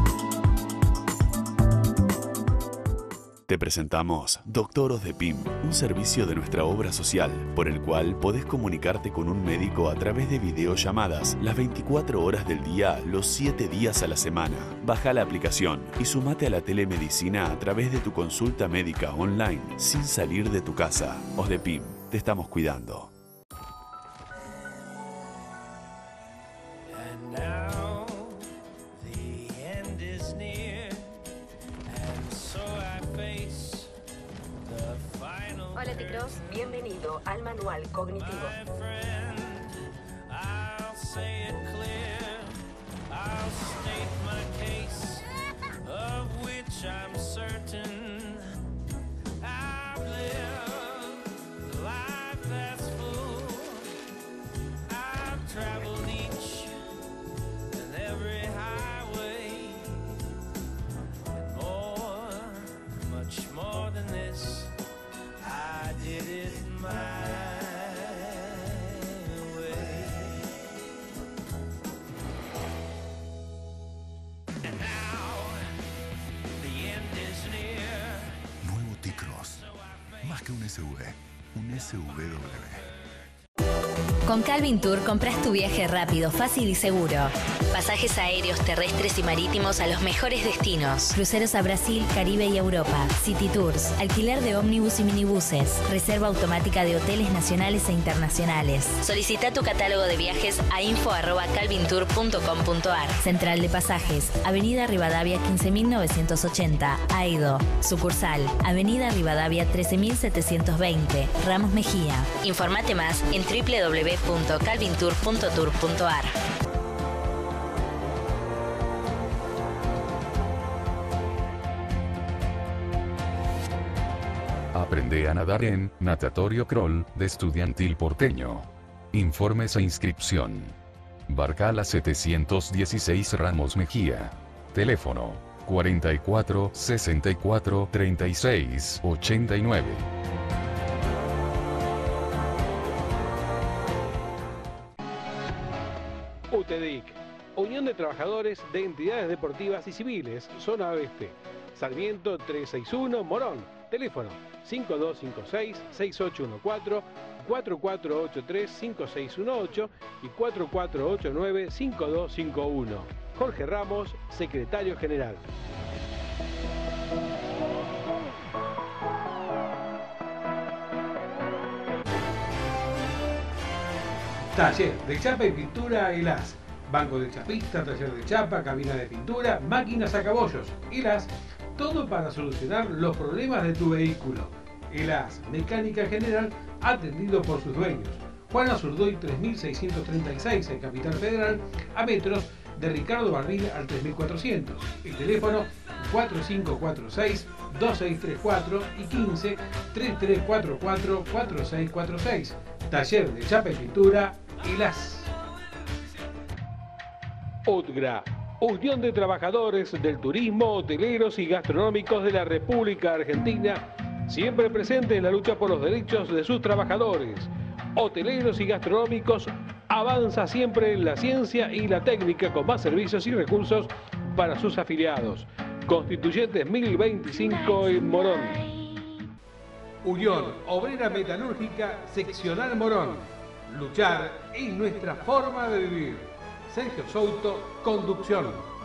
Te presentamos Doctoros de P I M, un servicio de nuestra obra social, por el cual podés comunicarte con un médico a través de videollamadas las veinticuatro horas del día, los siete días a la semana. Baja la aplicación y sumate a la telemedicina a través de tu consulta médica online, sin salir de tu casa. Os de P I M, te estamos cuidando. Bienvenido al manual cognitivo. S V, un S V W. Con Calvin Tour compras tu viaje rápido, fácil y seguro. Pasajes aéreos, terrestres y marítimos a los mejores destinos. Cruceros a Brasil, Caribe y Europa. City Tours. Alquiler de ómnibus y minibuses. Reserva automática de hoteles nacionales e internacionales. Solicita tu catálogo de viajes a info arroba calvintour punto com punto ar. Central de Pasajes. Avenida Rivadavia quince mil novecientos ochenta. Aedo. Sucursal. Avenida Rivadavia trece mil setecientos veinte. Ramos Mejía. Informate más en doble u doble u doble u punto calvintour punto tour punto ar. Aprende a nadar en Natatorio Crawl de Estudiantil Porteño. Informes e inscripción. Barcala setecientos dieciséis Ramos Mejía. Teléfono cuarenta y cuatro, sesenta y cuatro, treinta y seis, ochenta y nueve. U T D I C, Unión de Trabajadores de Entidades Deportivas y Civiles, Zona Oeste. Sarmiento trescientos sesenta y uno, Morón. Teléfono cinco dos cinco seis, seis ocho uno cuatro, cuatro cuatro ocho tres, cinco seis uno ocho y cuatro cuatro ocho nueve, cinco dos cinco uno. Jorge Ramos, Secretario General. Taller de chapa y pintura Elas. Banco de chapista, taller de chapa, cabina de pintura, máquinas sacabollos. Elas, todo para solucionar los problemas de tu vehículo. Elas, mecánica general, atendido por sus dueños. Juan Azurduy tres mil seiscientos treinta y seis en Capital Federal, a metros de Ricardo Barril al tres mil cuatrocientos. El teléfono cuatro cinco cuatro seis, dos seis tres cuatro y quince, treinta y tres cuarenta y cuatro, cuarenta y seis cuarenta y seis. Taller de chapa y pintura Elas. UTGRA, Unión de Trabajadores del Turismo, Hoteleros y Gastronómicos de la República Argentina, siempre presente en la lucha por los derechos de sus trabajadores. Hoteleros y Gastronómicos avanza siempre en la ciencia y la técnica con más servicios y recursos para sus afiliados. Constituyentes mil veinticinco en Morón. Unión Obrera Metalúrgica Seccional Morón. Luchar es nuestra forma de vivir. Sergio Souto, conducción.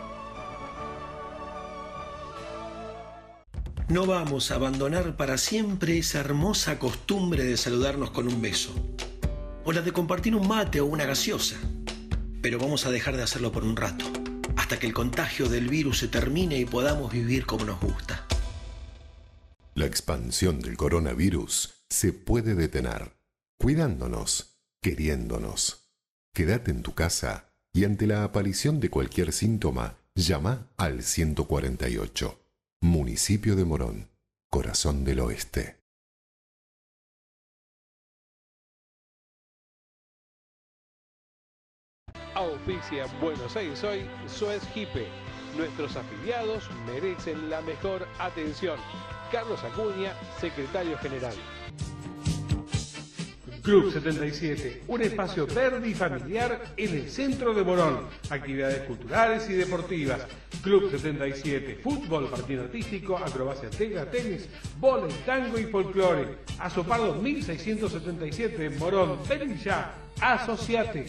No vamos a abandonar para siempre esa hermosa costumbre de saludarnos con un beso, o la de compartir un mate o una gaseosa, pero vamos a dejar de hacerlo por un rato, hasta que el contagio del virus se termine y podamos vivir como nos gusta. La expansión del coronavirus se puede detener, cuidándonos, queriéndonos. Quédate en tu casa y ante la aparición de cualquier síntoma, llama al ciento cuarenta y ocho. Municipio de Morón, Corazón del Oeste. Auspicia Buenos Aires Hoy, Suez Hipe. Nuestros afiliados merecen la mejor atención. Carlos Acuña, Secretario General. Club setenta y siete, un espacio verde y familiar en el centro de Morón. Actividades culturales y deportivas. Club setenta y siete, fútbol, partido artístico, acrobacia tela, tenis, vóley, tango y folclore. Azopardo mil seiscientos setenta y siete en Morón. Ven ya, asociate.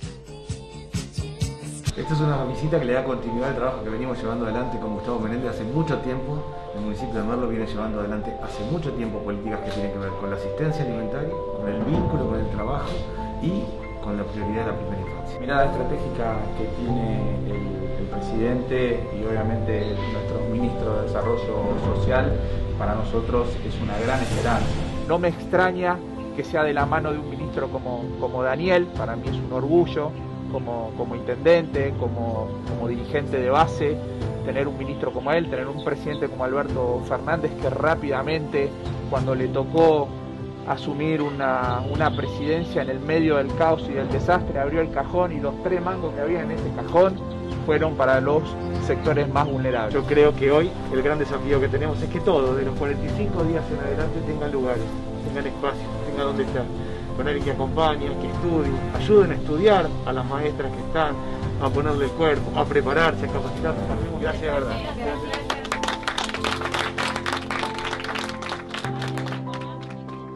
Esta es una visita que le da continuidad al trabajo que venimos llevando adelante con Gustavo Menéndez hace mucho tiempo. El municipio de Merlo viene llevando adelante hace mucho tiempo políticas que tienen que ver con la asistencia alimentaria, con el vínculo con el trabajo y con la prioridad de la primera infancia. Mirada estratégica que tiene el, el presidente y obviamente nuestro ministro de Desarrollo Social, para nosotros es una gran esperanza. No me extraña que sea de la mano de un ministro como, como Daniel, para mí es un orgullo. Como, como intendente, como, como dirigente de base, tener un ministro como él, tener un presidente como Alberto Fernández que rápidamente, cuando le tocó asumir una, una presidencia en el medio del caos y del desastre, abrió el cajón y los tres mangos que había en ese cajón fueron para los sectores más vulnerables. Yo creo que hoy el gran desafío que tenemos es que todos, de los cuarenta y cinco días en adelante, tengan lugares, tengan espacios, tengan donde estar. Con alguien que acompañe, que estudie, ayuden a estudiar a las maestras que están, a ponerle el cuerpo, a prepararse, a capacitarse. Gracias, de verdad. Gracias.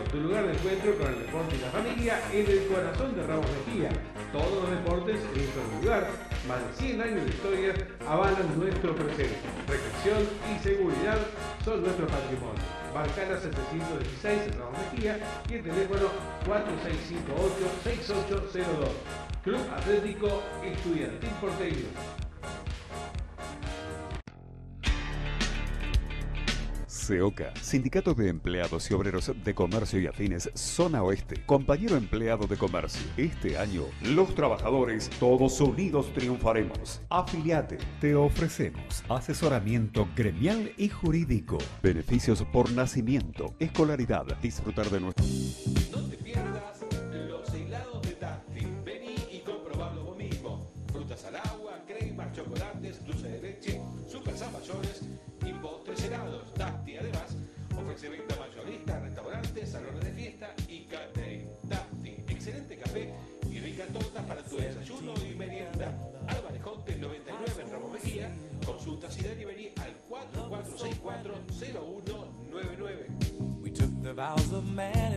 tu lugar de encuentro con el deporte y la familia en el corazón de Ramos Mejía. Todos los deportes en un solo lugar. Más de cien años de historia avalan nuestro presente. Recreación y seguridad son nuestro patrimonio. Barcala setecientos dieciséis en Ramos Mejía y el teléfono cuatro seis cinco ocho, seis ocho cero dos. Club Atlético Estudiantil Porteño. SEOCA, Sindicato de Empleados y Obreros de Comercio y Afines, Zona Oeste, compañero empleado de comercio. Este año, los trabajadores, todos unidos triunfaremos. Afiliate, te ofrecemos asesoramiento gremial y jurídico, beneficios por nacimiento, escolaridad, disfrutar de nuestro... No te pierdas los helados de Tasti. Vení y comprobalo vos mismo. Frutas al agua, cremas, chocolates, dulce de leche, super mayores y postres helados. Tasti además ofrece venta mayorista, restaurantes, salones de fiesta y catering. Tasti, excelente café y rica torta para tu desayuno y merienda. Álvarez Jontes noventa y nueve en Ramos Mejía. Consultas y delivery al cuatro cuatro seis cuatro, cero uno nueve nueve. We took the vows of man.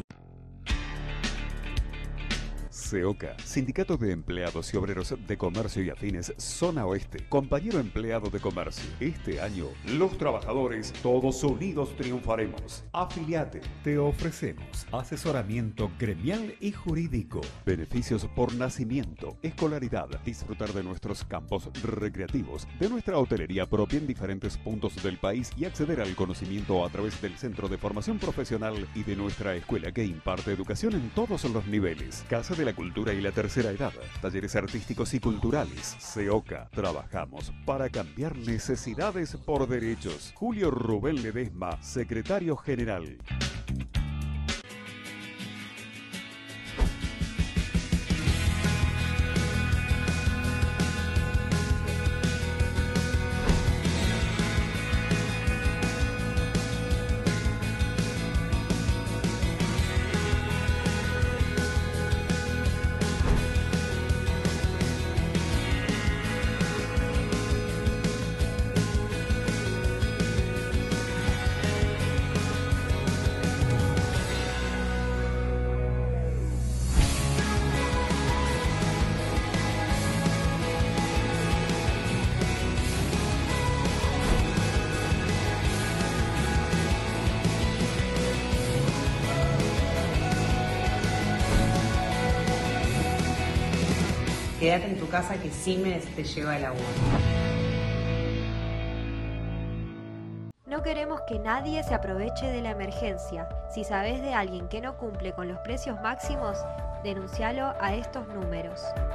SEOCA, Sindicato de Empleados y Obreros de Comercio y Afines, Zona Oeste, compañero empleado de comercio. Este año, los trabajadores, todos unidos triunfaremos. Afiliate, te ofrecemos asesoramiento gremial y jurídico, beneficios por nacimiento, escolaridad, disfrutar de nuestros campos recreativos, de nuestra hotelería propia en diferentes puntos del país y acceder al conocimiento a través del Centro de Formación Profesional y de nuestra escuela que imparte educación en todos los niveles. Casa de la Cultura y la Tercera Edad, talleres artísticos y culturales. SEOCA, trabajamos para cambiar necesidades por derechos. Julio Rubén Ledesma, secretario general. Quédate en tu casa que Siemens te lleva el agua. No queremos que nadie se aproveche de la emergencia. Si sabes de alguien que no cumple con los precios máximos, denuncialo a estos números.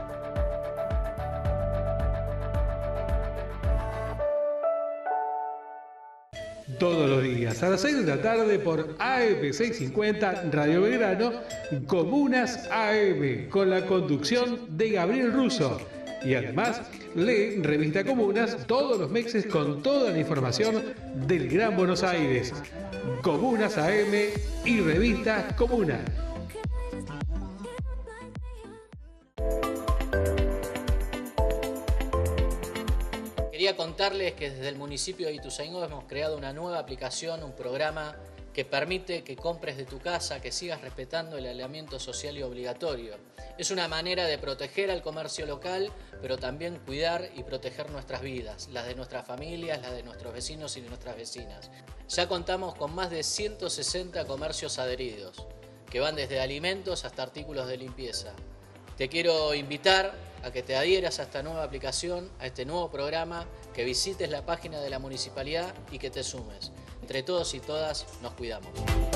Todos los días a las seis de la tarde por A M seiscientos cincuenta Radio Belgrano, Comunas A M, con la conducción de Gabriel Russo. Y además, lee Revista Comunas todos los meses con toda la información del Gran Buenos Aires. Comunas A M y Revista Comunas. Quería contarles que desde el municipio de Ituzaingó hemos creado una nueva aplicación, un programa que permite que compres de tu casa, que sigas respetando el aislamiento social y obligatorio. Es una manera de proteger al comercio local, pero también cuidar y proteger nuestras vidas, las de nuestras familias, las de nuestros vecinos y de nuestras vecinas. Ya contamos con más de ciento sesenta comercios adheridos, que van desde alimentos hasta artículos de limpieza. Te quiero invitar a que te adhieras a esta nueva aplicación, a este nuevo programa, que visites la página de la municipalidad y que te sumes. Entre todos y todas nos cuidamos.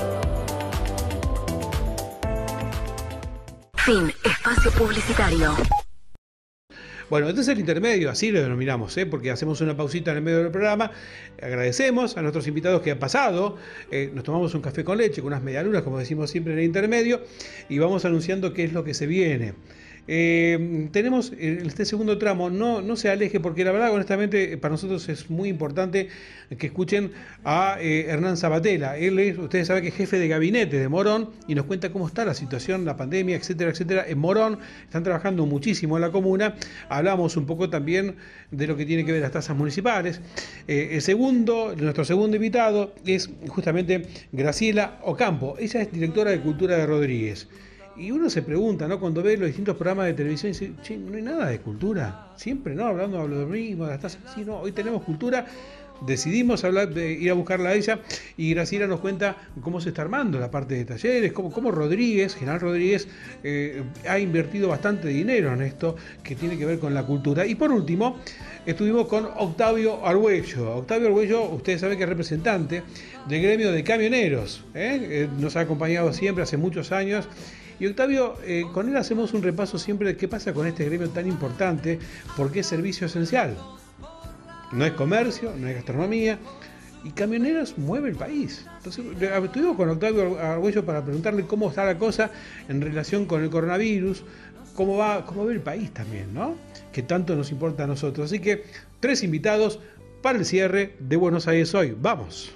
Fin. Espacio publicitario. Bueno, este es el intermedio, así lo denominamos, ¿eh? Porque hacemos una pausita en el medio del programa. Agradecemos a nuestros invitados que han pasado. Eh, nos tomamos un café con leche, con unas medialunas, como decimos siempre en el intermedio, y vamos anunciando qué es lo que se viene. Eh, tenemos este segundo tramo, no, no se aleje porque la verdad honestamente para nosotros es muy importante que escuchen a eh, Hernán Sabatella. Él es, ustedes saben que es jefe de gabinete de Morón y nos cuenta cómo está la situación, la pandemia, etcétera, etcétera. En Morón están trabajando muchísimo en la comuna. Hablamos un poco también de lo que tiene que ver las tasas municipales. Eh, el segundo, nuestro segundo invitado es justamente Graciela Ocampo. Ella es directora de Cultura de Rodríguez. Y uno se pregunta, ¿no? Cuando ve los distintos programas de televisión, dice, che, no hay nada de cultura. Siempre, ¿no? Hablando de lo mismo, de las tasas. Sí, no, hoy tenemos cultura. Decidimos hablar de ir a buscarla a ella y Graciela nos cuenta cómo se está armando la parte de talleres, cómo, cómo Rodríguez, General Rodríguez, eh, ha invertido bastante dinero en esto que tiene que ver con la cultura. Y por último, estuvimos con Octavio Argüello. Octavio Argüello, ustedes saben que es representante del gremio de camioneros, ¿eh? Eh, nos ha acompañado siempre hace muchos años. Y Octavio, eh, con él hacemos un repaso siempre de qué pasa con este gremio tan importante, porque es servicio esencial. No es comercio, no es gastronomía, y camioneros mueve el país. Entonces, estuvimos con Octavio Argüello para preguntarle cómo está la cosa en relación con el coronavirus, cómo va, cómo ve el país también, ¿no? Que tanto nos importa a nosotros. Así que, tres invitados para el cierre de Buenos Aires Hoy. ¡Vamos!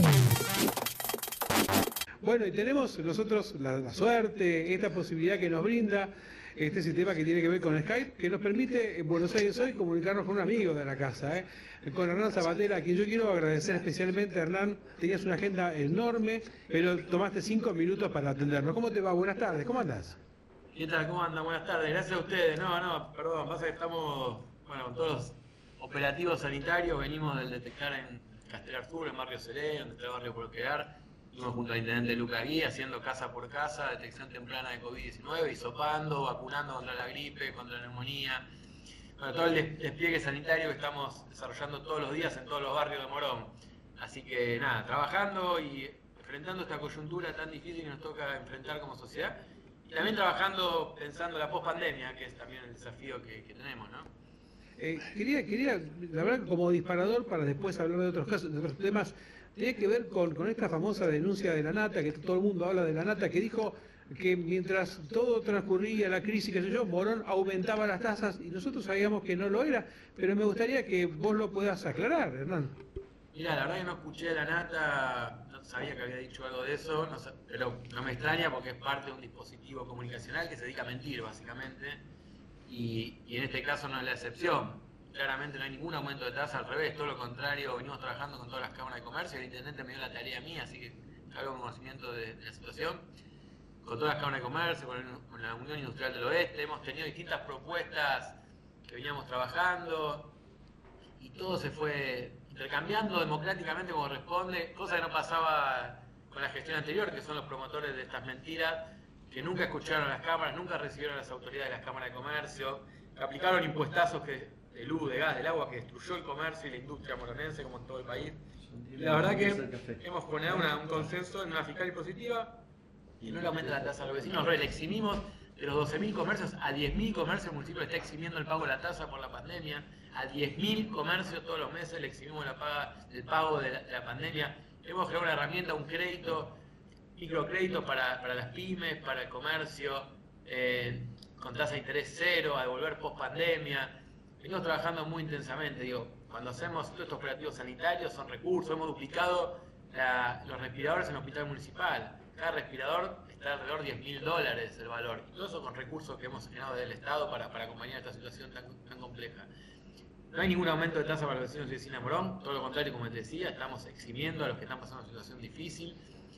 Bueno, y tenemos nosotros la, la suerte, esta posibilidad que nos brinda este sistema que tiene que ver con Skype, que nos permite en Buenos Aires Hoy comunicarnos con un amigo de la casa, ¿eh? Con Hernán Sabatella, a quien yo quiero agradecer especialmente. Hernán, tenías una agenda enorme, pero tomaste cinco minutos para atendernos. ¿Cómo te va? Buenas tardes, ¿cómo andás? ¿Qué tal? ¿Cómo andan? Buenas tardes. Gracias a ustedes. No, no, perdón, pasa que estamos, bueno, con todos los operativos sanitarios, venimos del detectar en Castelar Sur, en Barrio Celé, donde está el barrio Porquear. Estuvimos junto al intendente Lucas Guía haciendo casa por casa, detección temprana de COVID diecinueve, hisopando, vacunando contra la gripe, contra la neumonía. Bueno, todo el despliegue sanitario que estamos desarrollando todos los días en todos los barrios de Morón. Así que nada, trabajando y enfrentando esta coyuntura tan difícil que nos toca enfrentar como sociedad. Y también trabajando pensando la pospandemia, que es también el desafío que, que tenemos, ¿no? Eh, quería, quería, la verdad, como disparador para después hablar de otros casos, de otros temas. Tiene que ver con, con esta famosa denuncia de la Nata, que todo el mundo habla de la Nata, que dijo que mientras todo transcurría la crisis, qué sé yo, Morón aumentaba las tasas y nosotros sabíamos que no lo era, pero me gustaría que vos lo puedas aclarar, Hernán. Mira, la verdad que no escuché a la Nata, no sabía que había dicho algo de eso, no, pero no me extraña porque es parte de un dispositivo comunicacional que se dedica a mentir, básicamente, y, y en este caso no es la excepción. Claramente no hay ningún aumento de tasa, al revés, todo lo contrario, venimos trabajando con todas las cámaras de comercio, el intendente me dio la tarea mía, así que hago conocimiento de, de la situación, con todas las cámaras de comercio, con, el, con la Unión Industrial del Oeste, hemos tenido distintas propuestas que veníamos trabajando y todo se fue intercambiando democráticamente como corresponde, cosa que no pasaba con la gestión anterior, que son los promotores de estas mentiras, que nunca escucharon a las cámaras, nunca recibieron a las autoridades de las cámaras de comercio, que aplicaron impuestazos que de luz, de gas, del agua, que destruyó el comercio y la industria moronense como en todo el país. La verdad que hemos generado una, un consenso en una fiscal impositiva y no le aumenta la tasa a los vecinos. Le eximimos de los doce mil comercios a diez mil comercios, el municipio está eximiendo el pago de la tasa por la pandemia, a diez mil comercios todos los meses le eximimos la paga, el pago de la, de la pandemia. Hemos creado una herramienta, un crédito, microcrédito para, para las pymes, para el comercio, eh, con tasa de interés cero, a devolver post pandemia. Venimos trabajando muy intensamente, digo, cuando hacemos todos estos operativos sanitarios son recursos, hemos duplicado la, los respiradores en el hospital municipal. Cada respirador está alrededor de diez mil dólares el valor. Y todo eso con recursos que hemos generado desde el Estado para, para acompañar esta situación tan, tan compleja. No hay ningún aumento de tasa para los vecinos y vecinas de Morón, todo lo contrario, como te decía, estamos eximiendo a los que están pasando una situación difícil.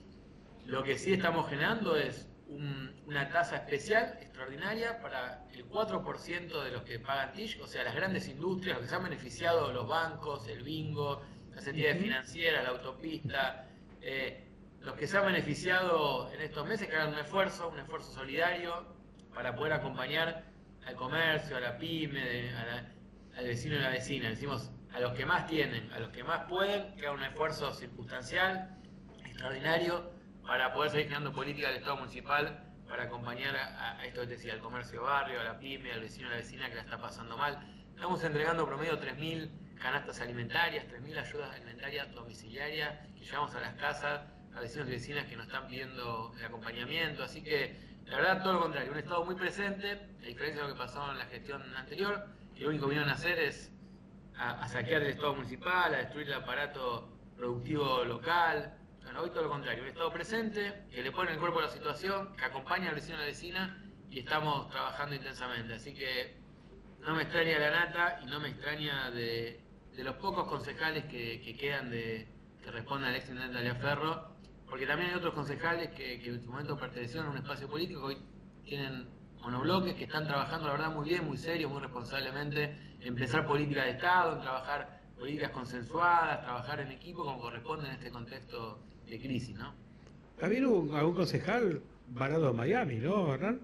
Lo que sí estamos generando es un, una tasa especial, extraordinaria, para el cuatro por ciento de los que pagan T I S H, o sea, las grandes industrias, los que se han beneficiado, los bancos, el bingo, las entidades financieras, la autopista, eh, los que se han beneficiado en estos meses, que hagan un esfuerzo, un esfuerzo solidario, para poder acompañar al comercio, a la pyme, a la, al vecino y la vecina. Decimos a los que más tienen, a los que más pueden, que hagan un esfuerzo circunstancial, extraordinario, para poder seguir creando política del Estado municipal para acompañar a, a esto que te decía, al comercio barrio, a la pyme, al vecino y a la vecina que la está pasando mal. Estamos entregando promedio tres mil canastas alimentarias, tres mil ayudas alimentarias domiciliarias que llevamos a las casas, a vecinos y vecinas que nos están pidiendo el acompañamiento. Así que la verdad todo lo contrario, un Estado muy presente, a diferencia de lo que pasó en la gestión anterior, que lo único que vinieron a hacer es a, a saquear el Estado municipal, a destruir el aparato productivo local. Bueno, hoy todo lo contrario, un Estado presente, que le pone el cuerpo a la situación, que acompaña al vecino y a la vecina, y estamos trabajando intensamente. Así que no me extraña la nata y no me extraña de, de los pocos concejales que, que quedan de que respondan al ex intendente Taliaferro, porque también hay otros concejales que, que en su momento pertenecieron a un espacio político, que hoy tienen monobloques, que están trabajando la verdad muy bien, muy serio, muy responsablemente, en pensar política de Estado, en trabajar políticas consensuadas, trabajar en equipo como corresponde en este contexto de crisis, ¿no? También hubo algún concejal varado en Miami, ¿no, Hernán?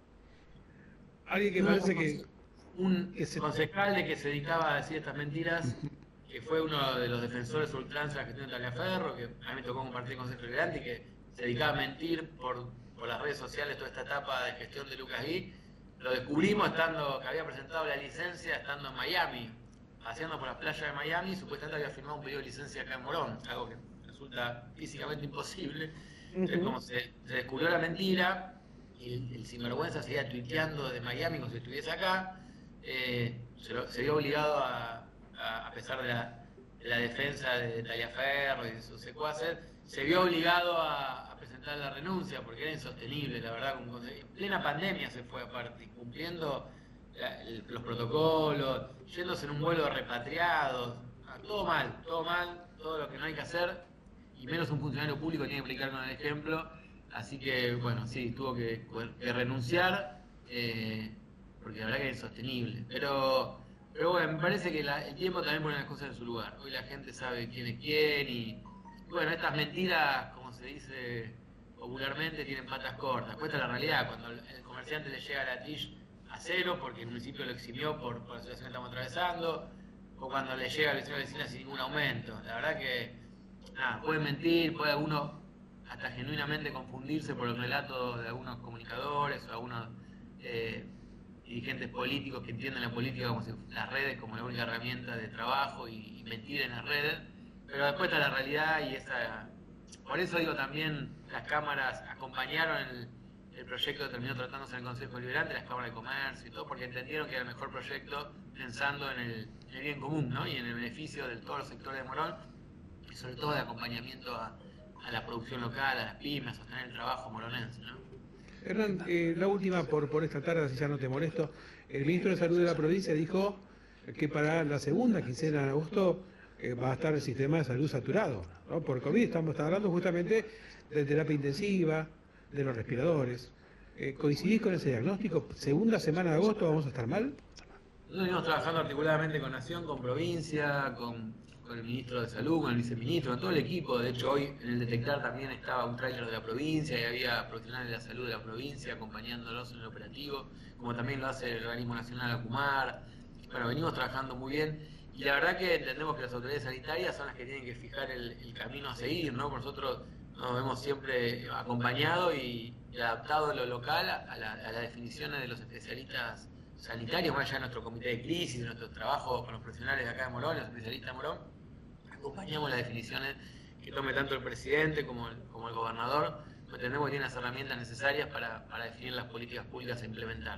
Alguien que No, parece que... Un concejal de que se dedicaba a decir estas mentiras, que fue uno de los defensores ultranza de la gestión de Taliaferro, que a mí me tocó compartir con Consejo Liberante, y que se dedicaba a mentir por, por las redes sociales toda esta etapa de gestión de Lucas Gui. Lo descubrimos estando, que había presentado la licencia estando en Miami, paseando por las playas de Miami, y supuestamente había firmado un pedido de licencia acá en Morón, algo que resulta físicamente imposible. Entonces, como se, se descubrió la mentira, y el, el sinvergüenza seguía tuiteando de Miami como si estuviese acá, eh, se, lo, se vio obligado a, a, a pesar de la, de la defensa de Taliaferro y de sus secuaces, se vio obligado a, a presentar la renuncia porque era insostenible, la verdad. En plena pandemia se fue aparte, cumpliendo la, el, los protocolos, yéndose en un vuelo de repatriados, todo mal, todo mal, todo lo que no hay que hacer, y menos un funcionario público tiene que aplicar con el ejemplo. Así que, bueno, sí, tuvo que, que renunciar, eh, porque la verdad que era insostenible. Pero, pero bueno, me parece que la, el tiempo también pone las cosas en su lugar. Hoy la gente sabe quién es quién y, y bueno, estas mentiras, como se dice popularmente, tienen patas cortas. Cuesta la realidad, cuando el, el comerciante le llega la T I Sh a cero porque el municipio lo eximió por, por la situación que estamos atravesando, o cuando le llega al vecino a la vecina sin ningún aumento. La verdad que, nada, pueden mentir, puede alguno hasta genuinamente confundirse por el relato de algunos comunicadores o algunos eh, dirigentes políticos que entienden la política como si las redes como la única herramienta de trabajo y, y mentir en las redes, pero después está la realidad y esa... Por eso digo también, las cámaras acompañaron el, el proyecto que terminó tratándose en el Consejo Liberante, las cámaras de comercio y todo, porque entendieron que era el mejor proyecto pensando en el, en el bien común, ¿no? Y en el beneficio de todos los sectores de Morón, y sobre todo de acompañamiento a a la producción local, a las pymes, a sostener el trabajo moronense, ¿no? Hernán, eh, la última por, por esta tarde, si ya no te molesto. El ministro de Salud de la provincia dijo que para la segunda quincena de agosto eh, va a estar el sistema de salud saturado, ¿no? Por COVID estamos hablando justamente de terapia intensiva, de los respiradores. Eh, ¿Coincidís con ese diagnóstico? ¿Segunda semana de agosto vamos a estar mal? Nosotros venimos trabajando articuladamente con Nación, con provincia, con... con el ministro de Salud, con el viceministro, con todo el equipo. De hecho, hoy en el Detectar también estaba un tráiler de la provincia y había profesionales de la salud de la provincia acompañándolos en el operativo, como también lo hace el Organismo Nacional Acumar. Bueno, venimos trabajando muy bien y la verdad que entendemos que las autoridades sanitarias son las que tienen que fijar el, el camino a seguir, ¿no? Por nosotros nos vemos siempre acompañados y, y adaptados lo local a, la, a las definiciones de los especialistas sanitarios, más allá de nuestro comité de crisis, de nuestro trabajo con los profesionales de acá de Morón, los especialistas de Morón. Acompañamos las definiciones que tome tanto el presidente como el, como el gobernador, entendemos que tienen las herramientas necesarias para, para definir las políticas públicas a implementar.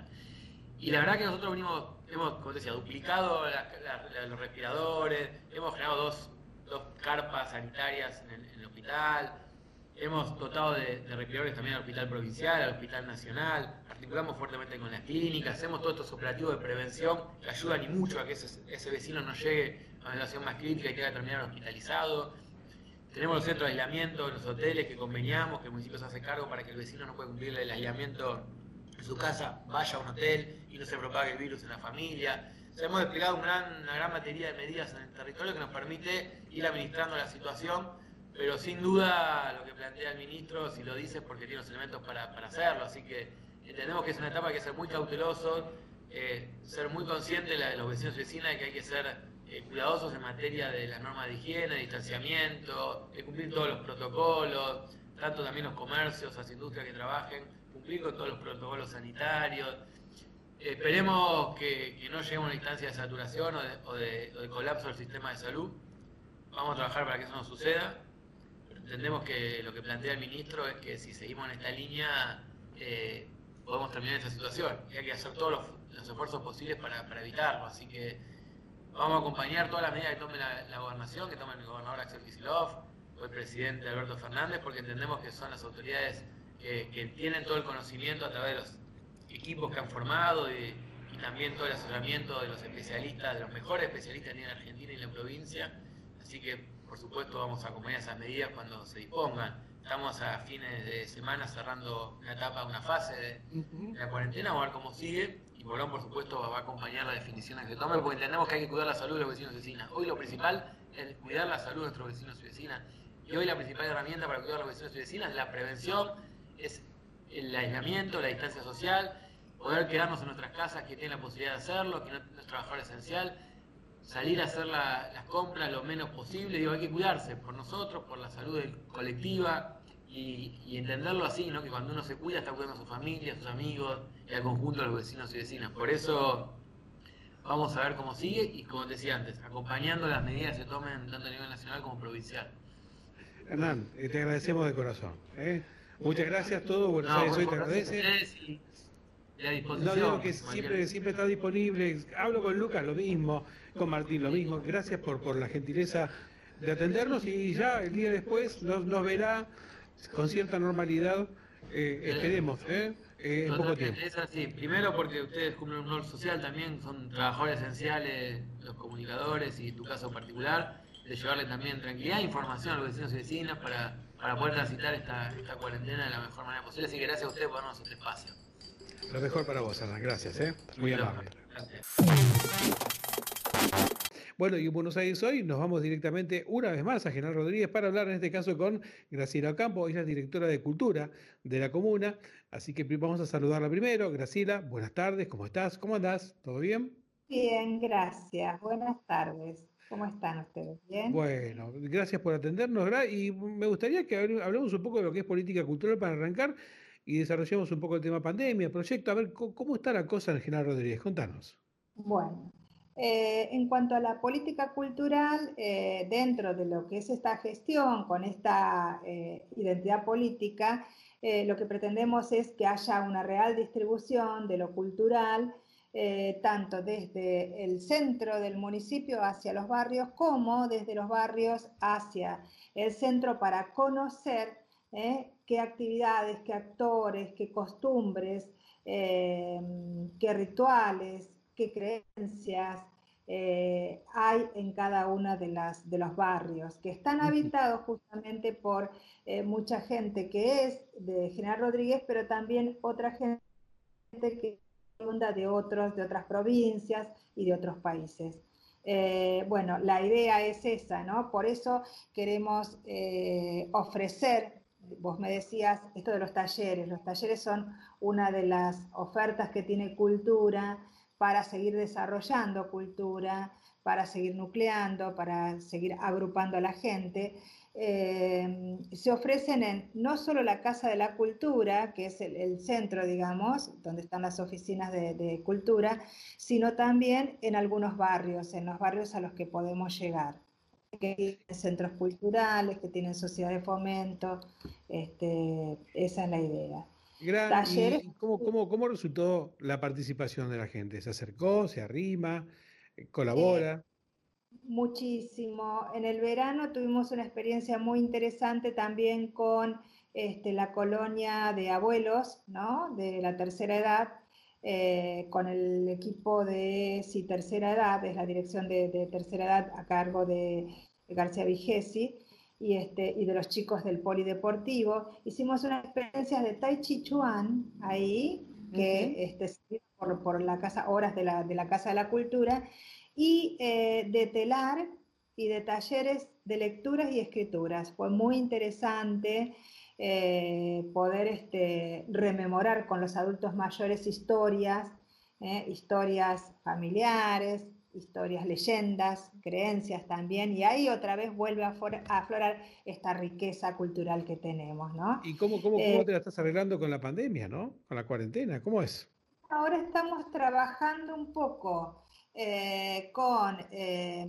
Y la verdad que nosotros venimos, hemos, como te decía, duplicado la, la, la, los respiradores, hemos generado dos, dos carpas sanitarias en el, en el hospital, hemos dotado de, de respiradores también al hospital provincial, al hospital nacional, articulamos fuertemente con las clínicas, hacemos todos estos operativos de prevención que ayudan y mucho a que ese, ese vecino no llegue a una situación más crítica y que haya terminado hospitalizado. Tenemos los centros de aislamiento, los hoteles que conveniamos, que el municipio se hace cargo para que el vecino no pueda cumplir el aislamiento en su casa, vaya a un hotel y no se propague el virus en la familia. O sea, hemos desplegado un gran, una gran batería de medidas en el territorio que nos permite ir administrando la situación, pero sin duda lo que plantea el ministro, si lo dice es porque tiene los elementos para, para hacerlo, así que entendemos que es una etapa que hay que ser muy cauteloso, eh, ser muy consciente de los vecinos y vecinas de que hay que ser eh, cuidadosos en materia de las normas de higiene, de distanciamiento, de cumplir todos los protocolos, tanto también los comercios, las industrias que trabajen, cumplir con todos los protocolos sanitarios. Eh, esperemos que, que no lleguemos a una instancia de saturación o de, o, de, o de colapso del sistema de salud. Vamos a trabajar para que eso no suceda. Entendemos que lo que plantea el ministro es que si seguimos en esta línea, eh, podemos terminar esta situación. Y hay que hacer todos los, los esfuerzos posibles para, para evitarlo. Así que vamos a acompañar todas las medidas que tome la, la gobernación, que tome el gobernador Axel Kicillof, o el presidente Alberto Fernández, porque entendemos que son las autoridades que, que tienen todo el conocimiento a través de los equipos que han formado y, y también todo el asesoramiento de los especialistas, de los mejores especialistas en Argentina y en la provincia. Así que, por supuesto, vamos a acompañar esas medidas cuando se dispongan. Estamos a fines de semana cerrando una etapa, una fase de, de la cuarentena, vamos a ver cómo sigue. Y Morón, por supuesto, va a acompañar las definiciones que se tomen, porque entendemos que hay que cuidar la salud de los vecinos y vecinas. Hoy lo principal es cuidar la salud de nuestros vecinos y vecinas. Y hoy la principal herramienta para cuidar a los vecinos y vecinas es la prevención, es el aislamiento, la distancia social, poder quedarnos en nuestras casas, que tienen la posibilidad de hacerlo, que no, no es trabajar esencial, salir a hacer la, las compras lo menos posible. Digo, hay que cuidarse por nosotros, por la salud colectiva y, y entenderlo así, ¿no? Que cuando uno se cuida está cuidando a su familia, a sus amigos y al conjunto de los vecinos y vecinas. Por eso vamos a ver cómo sigue y, como te decía antes, acompañando las medidas que se tomen tanto a nivel nacional como provincial. Hernán, eh, te agradecemos de corazón. ¿eh? Muchas gracias, todo Buenos No, Aires hoy te por agradece. y, y a disposición. No digo que siempre, siempre está disponible. Hablo con Lucas lo mismo, con Martín lo mismo. Gracias por, por la gentileza de atendernos y ya el día después nos, nos verá con cierta normalidad. Eh, esperemos, ¿eh? Eh, en poco tiempo. Es así. Primero porque ustedes cumplen un rol social también, son trabajadores esenciales, los comunicadores y en tu caso particular, de llevarle también tranquilidad e información a los vecinos y vecinas para, para poder transitar esta, esta cuarentena de la mejor manera posible. Así que gracias a ustedes por darnos este espacio. Lo mejor para vos, Hernán. Gracias, ¿eh? Muy amable. Gracias. Bueno, y en Buenos Aires hoy nos vamos directamente una vez más a General Rodríguez para hablar en este caso con Graciela Ocampo, ella es directora de Cultura de la comuna, así que vamos a saludarla primero. Graciela, buenas tardes, ¿cómo estás? ¿Cómo andás? ¿Todo bien? Bien, gracias. Buenas tardes. ¿Cómo están ustedes? ¿Bien? Bueno, gracias por atendernos y me gustaría que hablemos un poco de lo que es política cultural para arrancar y desarrollemos un poco el tema pandemia, proyecto, a ver cómo está la cosa en General Rodríguez, contanos. Bueno. Eh, en cuanto a la política cultural, eh, dentro de lo que es esta gestión, con esta eh, identidad política, eh, lo que pretendemos es que haya una real distribución de lo cultural, eh, tanto desde el centro del municipio hacia los barrios, como desde los barrios hacia el centro para conocer eh, qué actividades, qué actores, qué costumbres, eh, qué rituales, qué creencias eh, hay en cada uno de, las, de los barrios, que están habitados justamente por eh, mucha gente que es de General Rodríguez, pero también otra gente que onda de otros, de otras provincias y de otros países. Eh, bueno, la idea es esa, ¿no? Por eso queremos eh, ofrecer, vos me decías esto de los talleres, los talleres son una de las ofertas que tiene Cultura, para seguir desarrollando cultura, para seguir nucleando, para seguir agrupando a la gente. Eh, se ofrecen en no solo la Casa de la Cultura, que es el, el centro, digamos, donde están las oficinas de, de cultura, sino también en algunos barrios, en los barrios a los que podemos llegar, que tienen centros culturales, que tienen sociedad de fomento, este, esa es la idea. Gran, Talleres. ¿Y cómo, cómo, cómo resultó la participación de la gente? ¿Se acercó, se arrima, colabora? Eh, muchísimo. En el verano tuvimos una experiencia muy interesante también con este, la colonia de abuelos, ¿no? De la tercera edad, eh, con el equipo de sí, tercera edad, es la dirección de, de tercera edad a cargo de, de García Vigesi. Y, este, y de los chicos del polideportivo. Hicimos unas experiencias de Tai Chi Chuan ahí, que uh-huh. este, por, por la casa, horas de la, de la Casa de la Cultura, y eh, de telar y de talleres de lecturas y escrituras. Fue muy interesante eh, poder este, rememorar con los adultos mayores historias, eh, historias familiares, historias, leyendas, creencias también, y ahí otra vez vuelve a, for, a aflorar esta riqueza cultural que tenemos, ¿no? ¿Y cómo, cómo, eh, cómo te la estás arreglando con la pandemia, ¿no? Con la cuarentena, ¿cómo es? Ahora estamos trabajando un poco eh, con eh,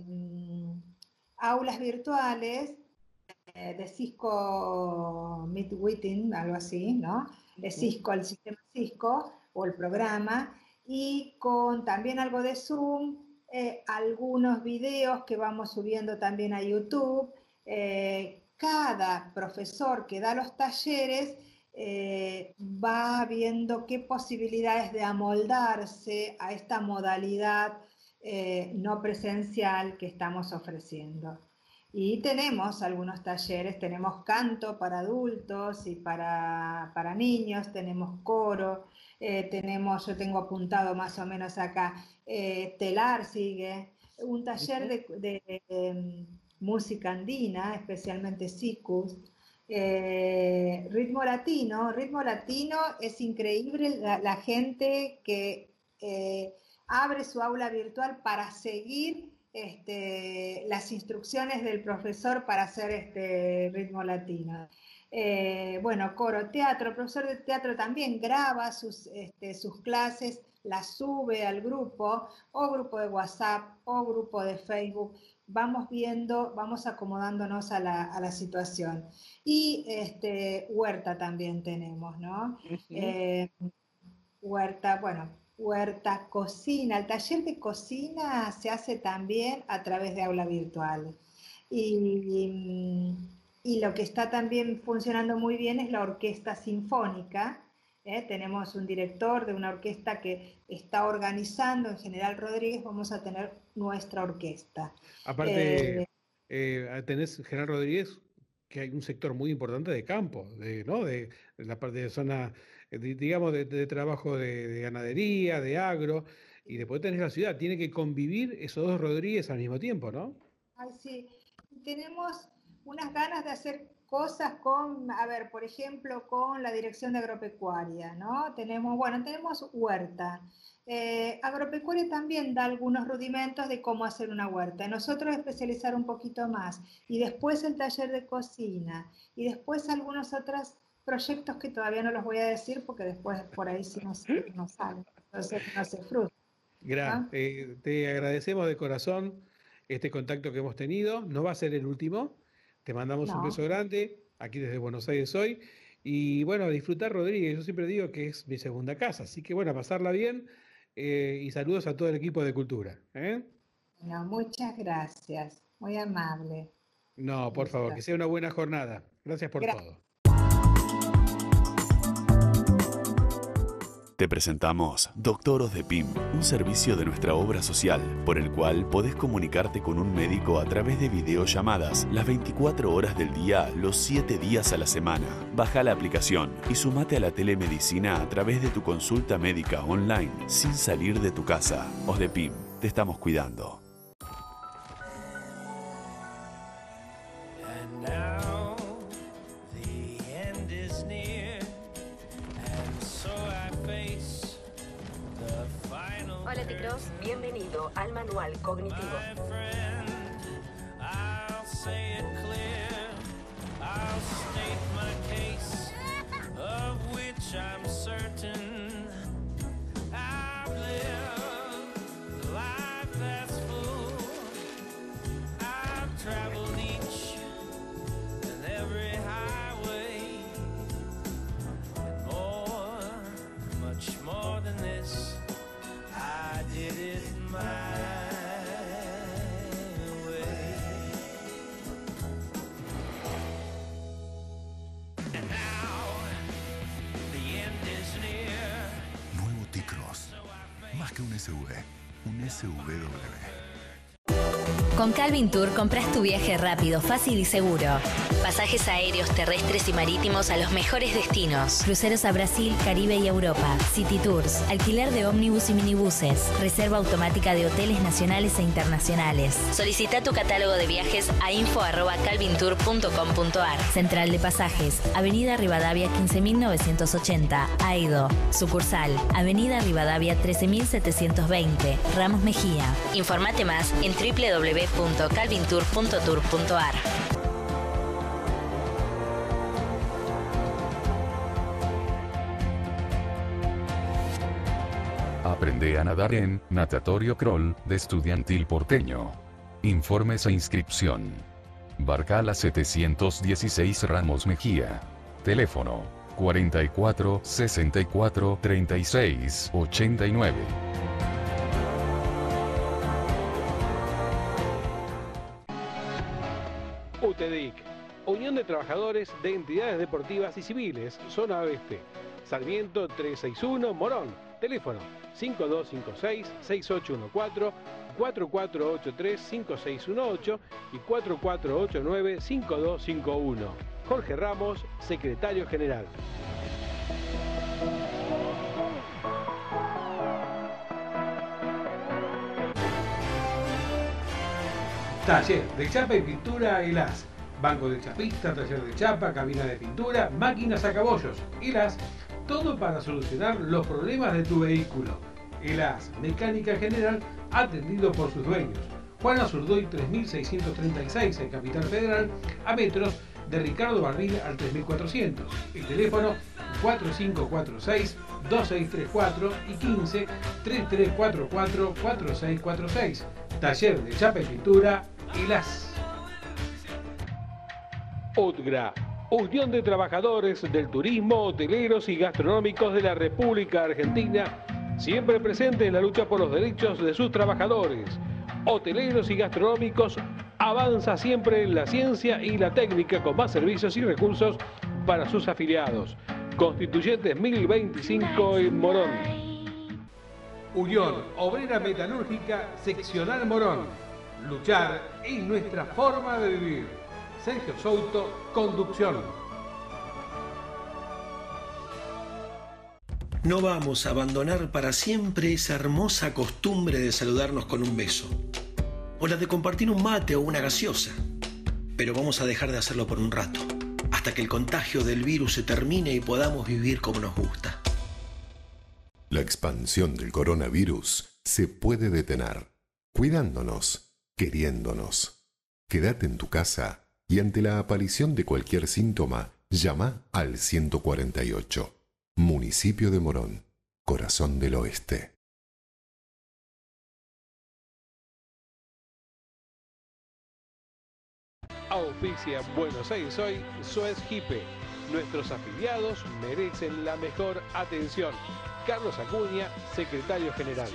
aulas virtuales eh, de Cisco Meet Witting, algo así, ¿no? de Cisco, el sistema Cisco o el programa, y con también algo de Zoom, eh, algunos videos que vamos subiendo también a YouTube. Eh, cada profesor que da los talleres eh, va viendo qué posibilidades de amoldarse a esta modalidad eh, no presencial que estamos ofreciendo. Y tenemos algunos talleres, tenemos canto para adultos y para, para niños, tenemos coro, eh, tenemos, yo tengo apuntado más o menos acá, eh, telar sigue, un taller de, de, de música andina, especialmente sikus, eh, ritmo latino, ritmo latino es increíble la, la gente que eh, abre su aula virtual para seguir Este, las instrucciones del profesor para hacer este ritmo latino. Eh, bueno, coro, teatro, el profesor de teatro también graba sus, este, sus clases, las sube al grupo, o grupo de WhatsApp, o grupo de Facebook. Vamos viendo, vamos acomodándonos a la, a la situación. Y este, huerta también tenemos, ¿no? Uh-huh. eh, huerta, bueno, huerta, cocina. El taller de cocina se hace también a través de aula virtual. Y, y lo que está también funcionando muy bien es la orquesta sinfónica. ¿eh? Tenemos un director de una orquesta que está organizando, en General Rodríguez vamos a tener nuestra orquesta. Aparte, eh, eh, tenés General Rodríguez, que hay un sector muy importante de campo, de, ¿no? de, de la parte de zona, digamos, de, de trabajo de, de ganadería, de agro, y después tenés la ciudad. Tiene que convivir esos dos Rodríguez al mismo tiempo, ¿no? Ay, sí. Tenemos unas ganas de hacer cosas con, a ver, por ejemplo, con la Dirección de Agropecuaria, ¿no? Tenemos, bueno, tenemos huerta. Eh, agropecuaria también da algunos rudimentos de cómo hacer una huerta. Nosotros especializar un poquito más. Y después el taller de cocina. Y después algunos otros proyectos que todavía no los voy a decir porque después por ahí sí no, no salen. Entonces no se frustra. Gracias. ¿no? Eh, te agradecemos de corazón este contacto que hemos tenido. No va a ser el último. Te mandamos No. un beso grande aquí desde Buenos Aires hoy. Y bueno, a disfrutar Rodríguez. Yo siempre digo que es mi segunda casa. Así que bueno, a pasarla bien. Eh, y saludos a todo el equipo de Cultura. ¿eh? No, muchas gracias. Muy amable. No, por favor, que sea una buena jornada. Gracias por Gracias. todo. Te presentamos Doctoros de P I M, un servicio de nuestra obra social, por el cual podés comunicarte con un médico a través de videollamadas las veinticuatro horas del día, los siete días a la semana. Baja la aplicación y sumate a la telemedicina a través de tu consulta médica online, sin salir de tu casa. Os de P I M, te estamos cuidando. Hola Ticros, bienvenido al manual cognitivo. Nuevo T-Cross. Más que un S U V, un S U V W. Con Calvin Tour compras tu viaje rápido, fácil y seguro. Pasajes aéreos, terrestres y marítimos a los mejores destinos. Cruceros a Brasil, Caribe y Europa. City Tours. Alquiler de ómnibus y minibuses. Reserva automática de hoteles nacionales e internacionales. Solicita tu catálogo de viajes a info arroba calvintour punto com punto ar. Central de Pasajes. Avenida Rivadavia quince mil novecientos ochenta. Aedo. Sucursal. Avenida Rivadavia trece mil setecientos veinte. Ramos Mejía. Informate más en doble u doble u doble u punto calvintour punto tour punto ar. Aprende a nadar en Natatorio Crawl de Estudiantil Porteño. Informes e inscripción. Barcala setecientos dieciséis Ramos Mejía. Teléfono cuarenta y cuatro, sesenta y cuatro, treinta y seis, ochenta y nueve. U T D I C, Unión de Trabajadores de Entidades Deportivas y Civiles, Zona Oeste, Sarmiento trescientos sesenta y uno, Morón, teléfono cinco dos cinco seis, seis ocho uno cuatro, cuatro cuatro ocho tres, cinco seis uno ocho y cuatro cuatro ocho nueve, cinco dos cinco uno. Jorge Ramos, secretario general. Taller de chapa y pintura Elas. Banco de chapista, taller de chapa, cabina de pintura, máquinas sacabollos. Elas, todo para solucionar los problemas de tu vehículo. Elas, mecánica general, atendido por sus dueños. Juan Azurduy tres mil seiscientos treinta y seis en Capital Federal, a metros de Ricardo Barril al tres mil cuatrocientos. El teléfono cuatro cinco cuatro seis, dos seis tres cuatro y quince, treinta y tres cuarenta y cuatro, cuarenta y seis cuarenta y seis. Taller de chapa y pintura Elas. UTGRA, Unión de Trabajadores del Turismo, Hoteleros y Gastronómicos de la República Argentina, siempre presente en la lucha por los derechos de sus trabajadores. Hoteleros y Gastronómicos avanza siempre en la ciencia y la técnica con más servicios y recursos para sus afiliados. Constituyentes mil veinticinco en Morón. Unión Obrera Metalúrgica Seccional Morón. Luchar es nuestra forma de vivir. Sergio Souto, conducción. No vamos a abandonar para siempre esa hermosa costumbre de saludarnos con un beso, o la de compartir un mate o una gaseosa, pero vamos a dejar de hacerlo por un rato, hasta que el contagio del virus se termine y podamos vivir como nos gusta. La expansión del coronavirus se puede detener, cuidándonos, queriéndonos. Quédate en tu casa y ante la aparición de cualquier síntoma, llama al ciento cuarenta y ocho. Municipio de Morón, corazón del oeste. Auspicia Buenos Aires Hoy, Suez Hipe. Nuestros afiliados merecen la mejor atención. Carlos Acuña, secretario general.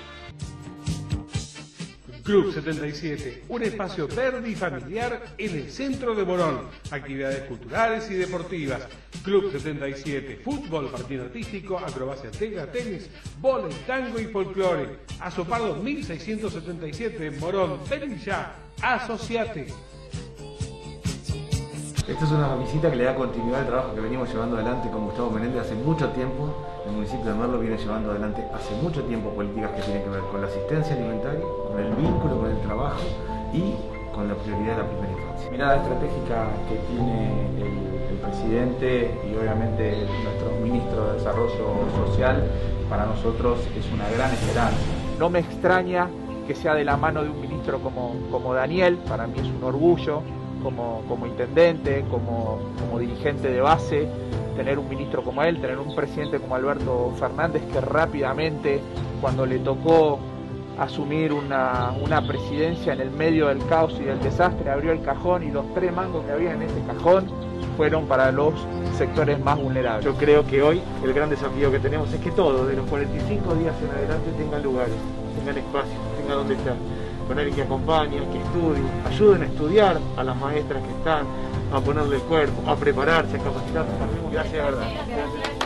Club setenta y siete, un espacio verde y familiar en el centro de Morón. Actividades culturales y deportivas. Club setenta y siete, fútbol, partido artístico, acrobacia tela, tenis, vóley, tango y folclore. Azopardo mil seiscientos setenta y siete en Morón. Ven ya, asociate. Esta es una visita que le da continuidad al trabajo que venimos llevando adelante con Gustavo Menéndez hace mucho tiempo. El municipio de Merlo viene llevando adelante hace mucho tiempo políticas que tienen que ver con la asistencia alimentaria, con el vínculo con el trabajo y con la prioridad de la primera infancia. Mirada estratégica que tiene el, el presidente y obviamente nuestro ministro de Desarrollo Social, para nosotros es una gran esperanza. No me extraña que sea de la mano de un ministro como, como Daniel, para mí es un orgullo. Como, como intendente, como, como dirigente de base, tener un ministro como él, tener un presidente como Alberto Fernández que rápidamente, cuando le tocó asumir una, una presidencia en el medio del caos y del desastre, abrió el cajón y los tres mangos que había en ese cajón fueron para los sectores más vulnerables. Yo creo que hoy el gran desafío que tenemos es que todos, de los cuarenta y cinco días en adelante, tengan lugares, tengan espacios, tengan donde estar. Con alguien que acompañe, que estudie, ayuden a estudiar a las maestras que están, a ponerle el cuerpo, a prepararse, a capacitarse. Gracias, de verdad. Gracias.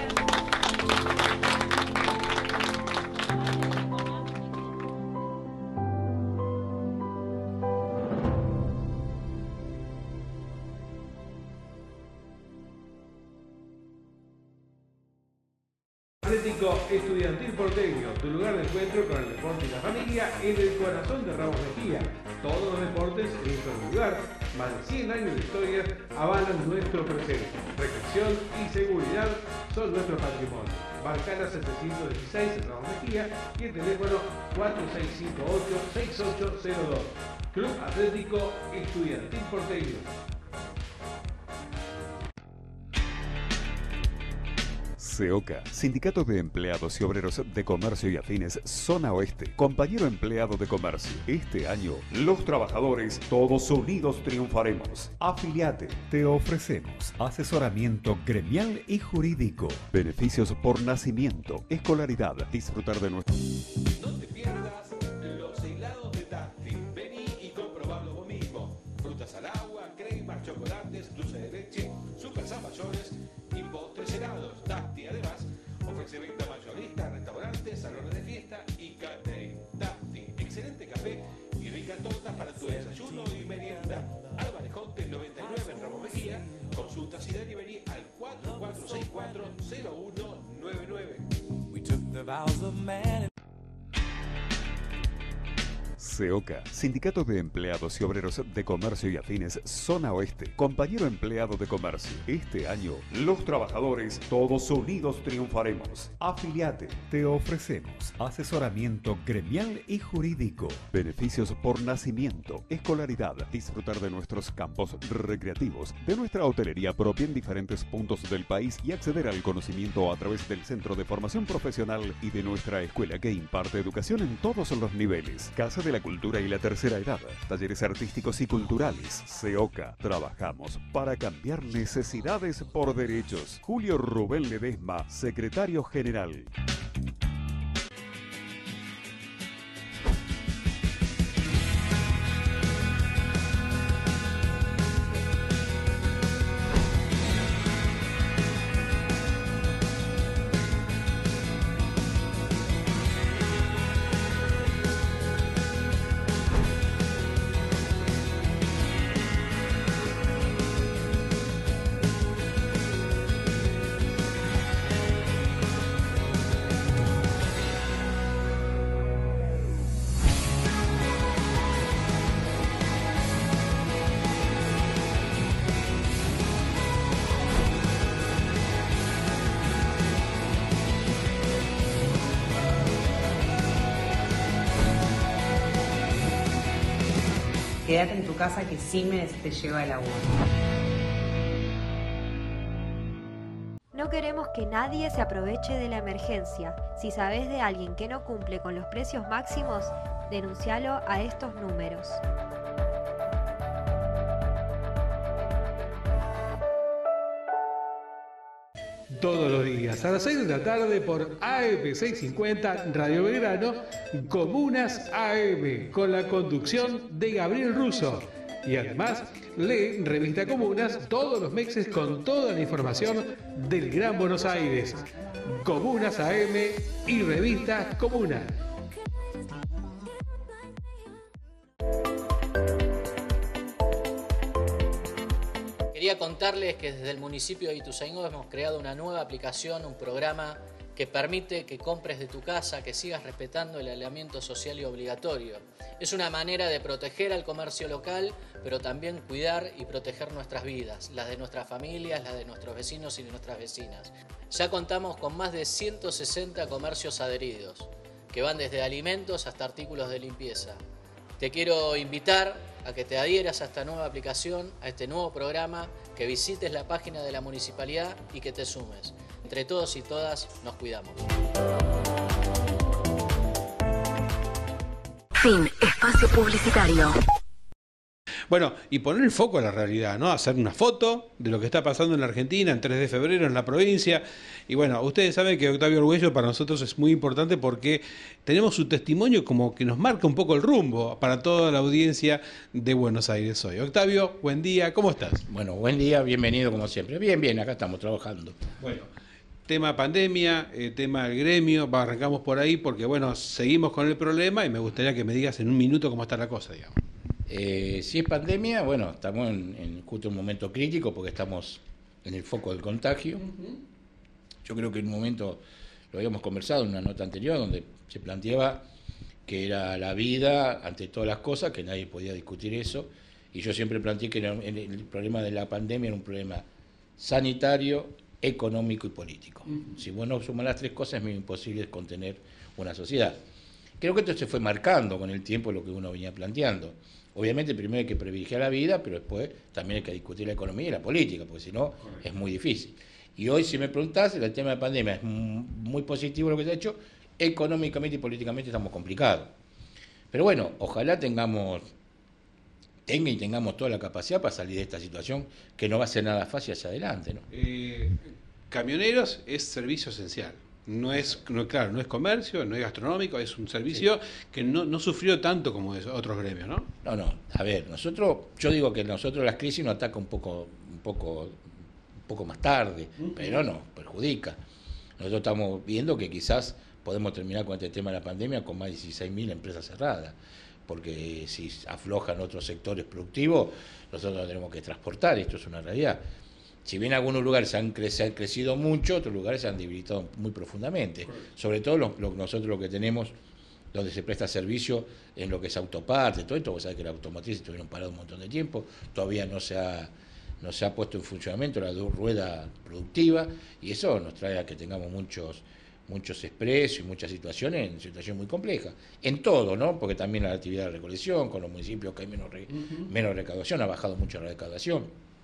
Atlético Estudiantil Porteño, tu lugar de encuentro con el deporte y la familia en el corazón de Ramos Mejía. Todos los deportes en un solo lugar. Más de cien años de historia avalan nuestro presente. Protección y seguridad son nuestro patrimonio. Barcala setecientos dieciséis en Ramos Mejía y el teléfono cuatro seis cinco ocho, seis ocho cero dos. Club Atlético Estudiantil Porteño. SEOCA, Sindicato de Empleados y Obreros de Comercio y Afines, Zona Oeste, compañero empleado de comercio. Este año, los trabajadores, todos unidos triunfaremos. Afiliate, te ofrecemos asesoramiento gremial y jurídico, beneficios por nacimiento, escolaridad, disfrutar de nuestro... No te pierdas los helados de Tafti. Vení y comprobalo vos mismo. Frutas al agua, cremas, chocolates, dulce de leche, super mayores y postres helados. Tafti además ofrece venta mayorista, restaurantes, salones de fiesta y catering. Tafti, excelente café y rica torta para tu desayuno y merienda. Álvarez Hotel noventa y nueve en Ramos Mejía. Consultas y delivery al cuatro cuatro seis cuatro cero uno nueve nueve. SEOCA, Sindicato de Empleados y Obreros de Comercio y Afines, Zona Oeste, compañero empleado de comercio. Este año, los trabajadores, todos unidos triunfaremos. Afiliate, te ofrecemos asesoramiento gremial y jurídico, beneficios por nacimiento, escolaridad, disfrutar de nuestros campos recreativos, de nuestra hotelería propia en diferentes puntos del país y acceder al conocimiento a través del Centro de Formación Profesional y de nuestra escuela que imparte educación en todos los niveles. Casa de la Cultura y la Tercera Edad, talleres artísticos y culturales. SEOCA, trabajamos para cambiar necesidades por derechos. Julio Rubén Ledesma, secretario general. Quédate en tu casa que Siemens te lleva el agua. No queremos que nadie se aproveche de la emergencia. Si sabes de alguien que no cumple con los precios máximos, denuncialo a estos números. Todos los días a las seis de la tarde por A M seiscientos cincuenta Radio Belgrano, Comunas A M, con la conducción de Gabriel Russo. Y además, lee Revista Comunas todos los meses con toda la información del Gran Buenos Aires. Comunas A M y Revista Comunas. Quería contarles que desde el municipio de Ituzaingó hemos creado una nueva aplicación, un programa que permite que compres de tu casa, que sigas respetando el aislamiento social y obligatorio. Es una manera de proteger al comercio local, pero también cuidar y proteger nuestras vidas, las de nuestras familias, las de nuestros vecinos y de nuestras vecinas. Ya contamos con más de ciento sesenta comercios adheridos, que van desde alimentos hasta artículos de limpieza. Te quiero invitar a que te adhieras a esta nueva aplicación, a este nuevo programa, que visites la página de la municipalidad y que te sumes. Entre todos y todas nos cuidamos. Fin. Espacio publicitario. Bueno, y poner el foco a la realidad, ¿no? Hacer una foto de lo que está pasando en la Argentina, en tres de febrero, en la provincia. Y bueno, ustedes saben que Octavio Arguello para nosotros es muy importante porque tenemos su testimonio como que nos marca un poco el rumbo para toda la audiencia de Buenos Aires hoy. Octavio, buen día, ¿cómo estás? Bueno, buen día, bienvenido como siempre. Bien, bien, acá estamos trabajando. Bueno, tema pandemia, eh, tema del gremio, arrancamos por ahí porque, bueno, seguimos con el problema y me gustaría que me digas en un minuto cómo está la cosa, digamos. Eh, si es pandemia, bueno, estamos en, en justo un momento crítico porque estamos en el foco del contagio. Uh-huh. Yo creo que en un momento, lo habíamos conversado en una nota anterior, donde se planteaba que era la vida ante todas las cosas, que nadie podía discutir eso, y yo siempre planteé que era, el, el problema de la pandemia era un problema sanitario, económico y político. Uh-huh. Si vos no sumás las tres cosas, es muy imposible contener una sociedad. Creo que esto se fue marcando con el tiempo lo que uno venía planteando. Obviamente primero hay que privilegiar la vida, pero después también hay que discutir la economía y la política, porque si no es muy difícil. Y hoy, si me preguntás, el tema de la pandemia es muy positivo lo que se ha hecho, económicamente y políticamente estamos complicados. Pero bueno, ojalá tengamos, tenga y tengamos toda la capacidad para salir de esta situación, que no va a ser nada fácil hacia adelante, ¿no? Eh, camioneros es servicio esencial. No es, no, claro, no es comercio, no es gastronómico, es un servicio sí. que no, no sufrió tanto como otros gremios, ¿no? No, no. A ver, nosotros, yo digo que nosotros las crisis nos ataca un poco, un poco, un poco más tarde, uh-huh. pero no, perjudica. Nosotros estamos viendo que quizás podemos terminar con este tema de la pandemia con más de dieciséis mil empresas cerradas, porque si aflojan otros sectores productivos, nosotros tenemos que transportar, esto es una realidad. Si bien algunos lugares han, cre se han crecido mucho, otros lugares se han debilitado muy profundamente. Correcto. Sobre todo lo, lo, nosotros lo que tenemos, donde se presta servicio en lo que es autoparte, todo esto, vos sabés que la automotriz estuvieron parados un montón de tiempo, todavía no se ha, no se ha puesto en funcionamiento la rueda productiva, y eso nos trae a que tengamos muchos muchos expresos y muchas situaciones en situación muy compleja. En todo, ¿no? Porque también la actividad de recolección, con los municipios que hay menos, re, uh-huh. menos recaudación, ha bajado mucho la recaudación.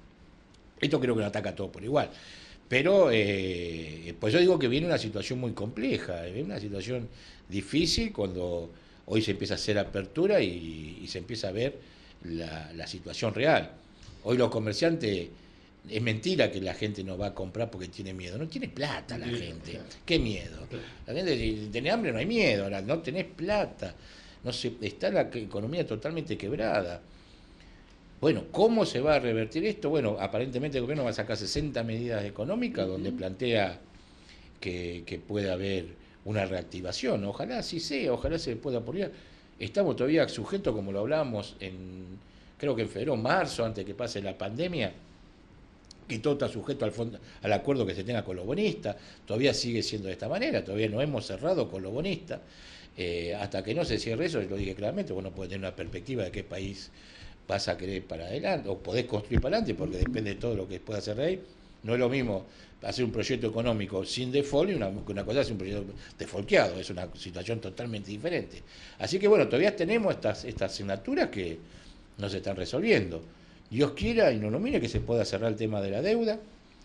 Esto creo que nos ataca a todos por igual. Pero, eh, pues yo digo que viene una situación muy compleja, viene una situación difícil cuando hoy se empieza a hacer apertura y, y se empieza a ver la, la situación real. Hoy los comerciantes, es mentira que la gente no va a comprar porque tiene miedo, no tiene plata la gente. ¿Qué miedo? La gente, si tiene hambre no hay miedo, ahora no tenés plata, no se, está la economía totalmente quebrada. Bueno, ¿cómo se va a revertir esto? Bueno, aparentemente el gobierno va a sacar sesenta medidas económicas uh-huh. donde plantea que, que pueda haber una reactivación. Ojalá así sea, ojalá se pueda apoyar. Estamos todavía sujetos, como lo hablábamos, en, creo que en febrero, marzo, antes que pase la pandemia, que todo está sujeto al, fondo, al acuerdo que se tenga con los bonistas. Todavía sigue siendo de esta manera, todavía no hemos cerrado con los bonistas. Eh, hasta que no se cierre eso, lo dije claramente, vos no podés tener una perspectiva de qué país vas a querer para adelante, o podés construir para adelante, porque depende de todo lo que pueda hacer ahí. No es lo mismo hacer un proyecto económico sin default y una, una cosa es un proyecto defaulteado, es una situación totalmente diferente. Así que bueno, todavía tenemos estas, estas asignaturas que no se están resolviendo. Dios quiera y no lo mire que se pueda cerrar el tema de la deuda,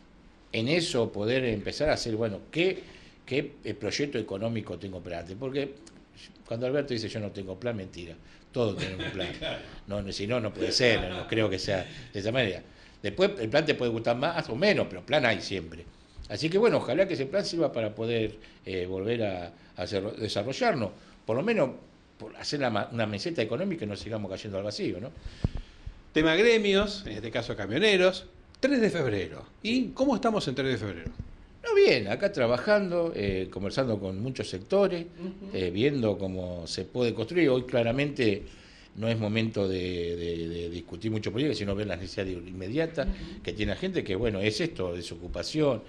en eso poder empezar a hacer, bueno, ¿qué, qué proyecto económico tengo para adelante? Porque cuando Alberto dice yo no tengo plan, mentira. Todos tenemos un plan. No, si no, no puede ser, no, no creo que sea de esa manera. Después el plan te puede gustar más o menos, pero plan hay siempre. Así que bueno, ojalá que ese plan sirva para poder eh, volver a, a hacer, desarrollarnos, por lo menos por hacer la, una meseta económica y no sigamos cayendo al vacío, ¿no? Tema gremios, en este caso camioneros, tres de febrero. ¿Y cómo estamos en tres de febrero? No, bien, acá trabajando, eh, conversando con muchos sectores, uh-huh. eh, viendo cómo se puede construir. Hoy claramente no es momento de, de, de discutir mucho política, sino ver las necesidades inmediatas uh-huh. que tiene la gente, que bueno, es esto, desocupación,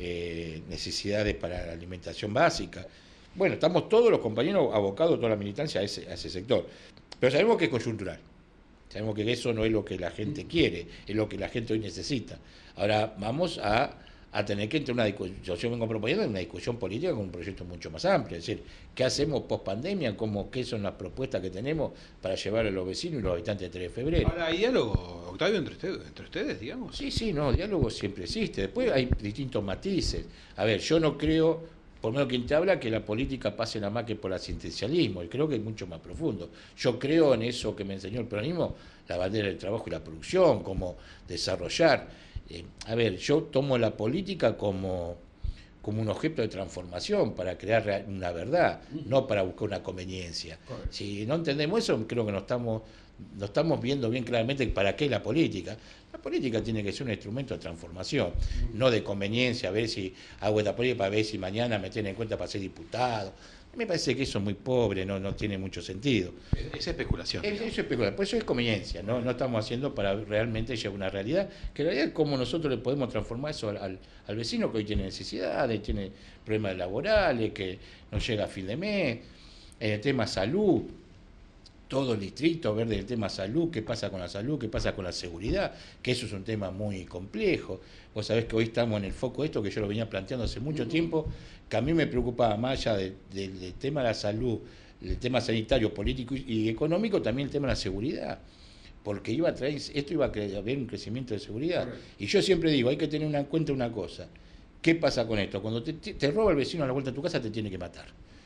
eh, necesidades para la alimentación básica. Bueno, estamos todos los compañeros abocados, toda la militancia a ese, a ese sector. Pero sabemos que es coyuntural. Sabemos que eso no es lo que la gente quiere, es lo que la gente hoy necesita. Ahora vamos a... a tener que entrar una discusión, yo vengo proponiendo una discusión política con un proyecto mucho más amplio, es decir, ¿qué hacemos post pandemia? ¿Cómo, ¿Qué son las propuestas que tenemos para llevar a los vecinos y los habitantes de tres de febrero? Ahora, ¿hay diálogo, Octavio, entre ustedes, entre ustedes, digamos? Sí, sí, no, diálogo siempre existe. Después hay distintos matices. A ver, yo no creo, por lo menos quien te habla, que la política pase nada más que por asistencialismo, y creo que es mucho más profundo. Yo creo en eso que me enseñó el peronismo, la bandera del trabajo y la producción, cómo desarrollar. Eh, a ver, yo tomo la política como, como un objeto de transformación para crear una verdad, no para buscar una conveniencia. Correcto. Si no entendemos eso, creo que no estamos, no estamos viendo bien claramente para qué es la política. La política tiene que ser un instrumento de transformación, no de conveniencia, a ver si hago esta política para ver si mañana me tienen en cuenta para ser diputado. Me parece que eso es muy pobre, no, no tiene mucho sentido. Es, es especulación. Es, eso es especulación, pues eso es conveniencia, ¿no? No estamos haciendo para realmente llevar una realidad, que en realidad es cómo nosotros le podemos transformar eso al, al, al vecino que hoy tiene necesidades, tiene problemas laborales, que no llega a fin de mes, en el tema salud, todo el distrito, ver del tema salud, qué pasa con la salud, qué pasa con la seguridad, que eso es un tema muy complejo. Vos sabés que hoy estamos en el foco de esto, que yo lo venía planteando hace mucho tiempo, que a mí me preocupaba más allá de, de, del tema de la salud, el tema sanitario, político y económico, también el tema de la seguridad, porque iba a traer, esto iba a haber un crecimiento de seguridad. Y yo siempre digo, hay que tener en cuenta una cosa, ¿Qué pasa con esto? Cuando te, te, te roba el vecino a la vuelta de tu casa, te tiene que matar.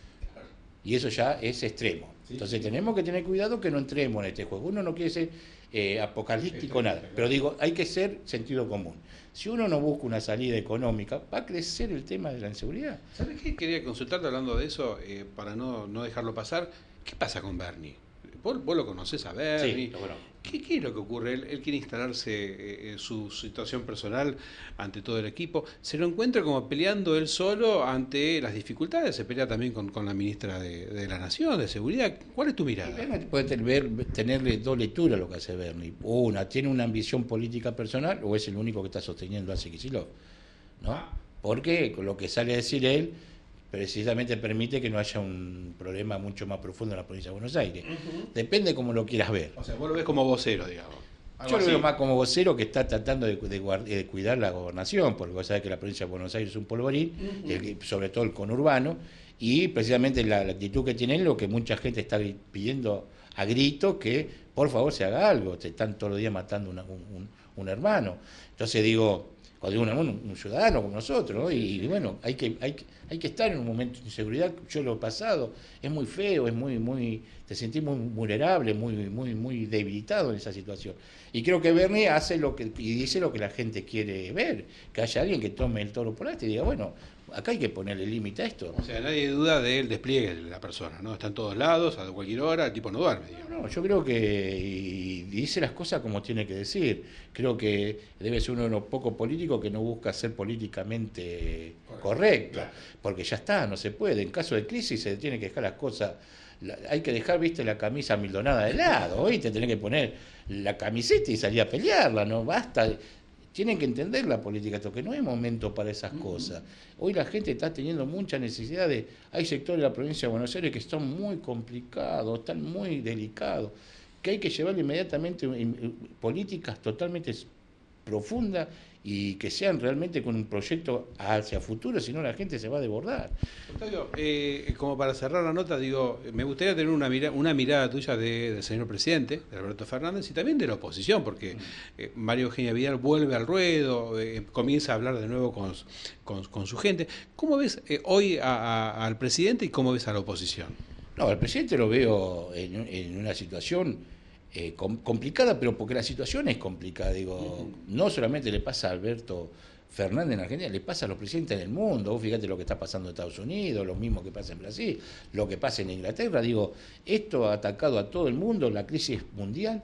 Y eso ya es extremo. Entonces tenemos que tener cuidado que no entremos en este juego. Uno no quiere ser eh, apocalíptico, nada. Pero digo, hay que ser sentido común. Si uno no busca una salida económica, va a crecer el tema de la inseguridad. ¿Sabes qué? Quería consultarte hablando de eso, eh, para no, no dejarlo pasar. ¿Qué pasa con Bernie? Vos, vos lo conocés a Bernie. Sí, bueno. ¿Qué, ¿Qué es lo que ocurre? Él, él quiere instalarse eh, en su situación personal ante todo el equipo. Se lo encuentra como peleando él solo ante las dificultades. Se pelea también con, con la ministra de, de la Nación, de Seguridad. ¿Cuál es tu mirada? Puede tener, tenerle dos lecturas lo que hace Bernie. Una, ¿tiene una ambición política personal o es el único que está sosteniendo a Kicillof? ¿No? Porque lo que sale a decir él precisamente permite que no haya un problema mucho más profundo en la provincia de Buenos Aires. Uh-huh. Depende cómo lo quieras ver. O sea, vos lo ves como vocero, digamos. Yo lo veo más como vocero que está tratando de, de, guard, de cuidar la gobernación, porque vos sabés que la provincia de Buenos Aires es un polvorín, uh-huh. el, sobre todo el conurbano, y precisamente la, la actitud que tienen, lo que mucha gente está pidiendo a grito, que por favor se haga algo, te están todos los días matando una, un, un, un hermano. Entonces digo, cuando digo un, un ciudadano como nosotros, ¿no? y, y bueno, hay que, hay, hay que estar en un momento de inseguridad. Yo lo he pasado, es muy feo, es muy, muy, te sentís muy vulnerable, muy, muy, muy debilitado en esa situación. Y creo que Bernie hace lo que, y dice lo que la gente quiere ver, que haya alguien que tome el toro por este y diga, bueno, acá hay que ponerle límite a esto. O sea, nadie duda del despliegue de la persona, ¿no? Está en todos lados, a cualquier hora, el tipo no duerme, digamos. No, no, yo creo que y dice las cosas como tiene que decir. Creo que debe ser uno de los pocos políticos que no busca ser políticamente correcto, correcto claro. Porque ya está, no se puede. En caso de crisis se tiene que dejar las cosas, la, hay que dejar, viste, la camisa mildonada de lado, hoy te tenés que poner la camiseta y salir a pelearla, no basta. Tienen que entender la política, esto que no es momento para esas cosas. Hoy la gente está teniendo mucha necesidad de... Hay sectores de la provincia de Buenos Aires que están muy complicados, están muy delicados, que hay que llevar inmediatamente políticas totalmente profundas y que sean realmente con un proyecto hacia futuro, si no la gente se va a desbordar. Octavio, eh, como para cerrar la nota, digo, me gustaría tener una mirada, una mirada tuya de, del señor presidente, de Alberto Fernández, y también de la oposición, porque eh, María Eugenia Vidal vuelve al ruedo, eh, comienza a hablar de nuevo con, con, con su gente. ¿Cómo ves eh, hoy a, a, al presidente y cómo ves a la oposición? No, al presidente lo veo en, en una situación Eh, com complicada, pero porque la situación es complicada, digo, uh-huh. No solamente le pasa a Alberto Fernández en Argentina, le pasa a los presidentes del mundo. Vos fíjate lo que está pasando en Estados Unidos, lo mismo que pasa en Brasil, lo que pasa en Inglaterra, digo, esto ha atacado a todo el mundo, la crisis mundial,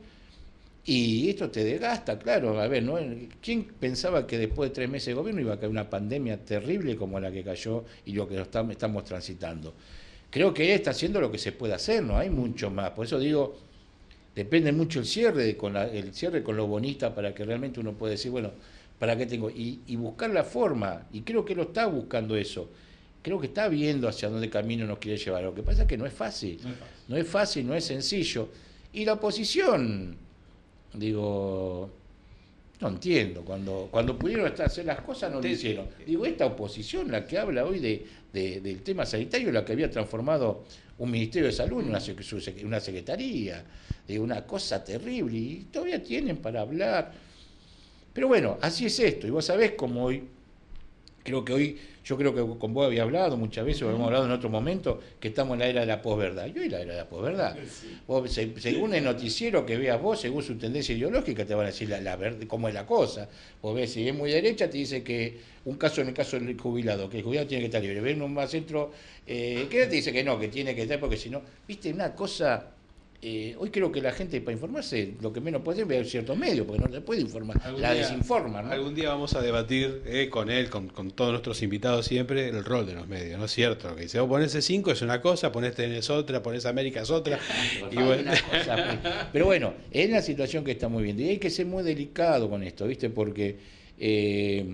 y esto te desgasta, claro. A ver, ¿no? ¿Quién pensaba que después de tres meses de gobierno iba a caer una pandemia terrible como la que cayó y lo que estamos transitando? Creo que él está haciendo lo que se puede hacer, no hay mucho más, por eso digo, depende mucho el cierre, con la, el cierre con lo bonista para que realmente uno pueda decir, bueno, ¿para qué tengo? Y, y buscar la forma, y creo que lo está buscando eso. Creo que está viendo hacia dónde camino nos quiere llevar. Lo que pasa es que no es fácil, no es fácil, no es, fácil, no es sencillo. Y la oposición, digo, no entiendo, cuando, cuando pudieron hacer las cosas no lo hicieron. Digo, esta oposición, la que habla hoy de, de, del tema sanitario, la que había transformado un Ministerio de Salud en una, una secretaría, de una cosa terrible, y todavía tienen para hablar. Pero bueno, así es esto, y vos sabés cómo hoy, creo que hoy, yo creo que con vos había hablado muchas veces, o hemos hablado en otro momento, que estamos en la era de la posverdad. Y hoy la era de la posverdad. Sí. Vos, se, según el noticiero que veas vos, según su tendencia ideológica, te van a decir la, la verdad, cómo es la cosa. Vos ves, si es muy derecha, te dice que un caso en el caso del jubilado, que el jubilado tiene que estar libre. Ven un más centro, eh, que te dice que no, que tiene que estar, porque si no, viste, una cosa... Eh, hoy creo que la gente, para informarse, lo que menos puede hacer es ver ciertos medios, porque no se puede informar, la día, desinforman, ¿no? Algún día vamos a debatir eh, con él, con, con todos nuestros invitados siempre, el rol de los medios, ¿no es cierto? Lo que dice, vos ponés C cinco es una cosa, ponés T N es otra, ponés América es otra. y bueno. cosa, pero bueno, es la situación que estamos viendo, y hay que ser muy delicado con esto, ¿viste? Porque... Eh,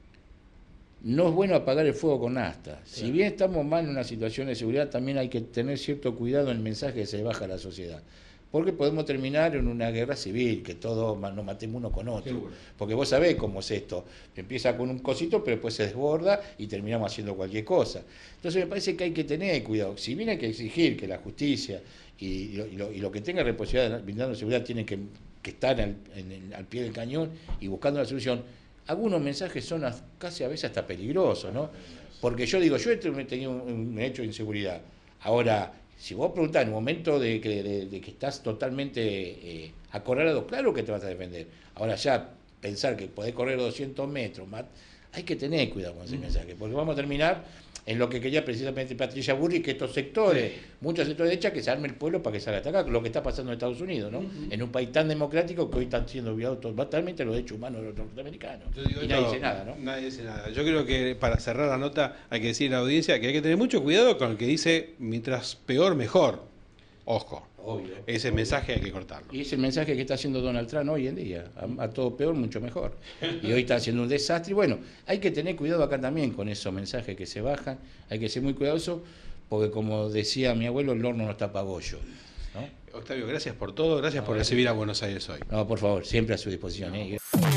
no es bueno apagar el fuego con asta. Si bien estamos mal en una situación de seguridad, también hay que tener cierto cuidado en el mensaje que se baja a la sociedad. Porque podemos terminar en una guerra civil, que todos nos matemos uno con otro. Seguro. Porque vos sabés cómo es esto. Empieza con un cosito, pero después se desborda y terminamos haciendo cualquier cosa. Entonces me parece que hay que tener cuidado. Si bien hay que exigir que la justicia y, y, lo, y, lo, y lo que tenga responsabilidad de brindar seguridad tiene que, que estar al, en el, al pie del cañón y buscando la solución, algunos mensajes son casi a veces hasta peligrosos, ¿no? Porque yo digo, yo he tenido un hecho de inseguridad. Ahora, si vos preguntás en un momento de que, de, de que estás totalmente eh, acorralado, claro que te vas a defender. Ahora ya pensar que podés correr doscientos metros, más, hay que tener cuidado con ese mm. mensaje, porque vamos a terminar en lo que quería precisamente Patricia Burri, que estos sectores, sí. muchos sectores de derecha, que se arme el pueblo para que salga hasta acá, lo que está pasando en Estados Unidos, ¿no? Uh-huh. En un país tan democrático que hoy están siendo violados totalmente los derechos humanos de los norteamericanos. Y nadie dice nada, ¿no? Nadie dice nada. Yo creo que para cerrar la nota hay que decir a la audiencia que hay que tener mucho cuidado con el que dice mientras peor, mejor. Ojo. Obvio. Ese mensaje hay que cortarlo. Y es el mensaje que está haciendo Donald Trump hoy en día. A, a todo peor, mucho mejor. Y hoy está haciendo un desastre. Y bueno, hay que tener cuidado acá también con esos mensajes que se bajan. Hay que ser muy cuidadoso porque, como decía mi abuelo, el horno no está para bollo, ¿no? Octavio, gracias por todo. Gracias no, por recibir a Buenos Aires hoy. No, por favor, siempre a su disposición. ¿eh?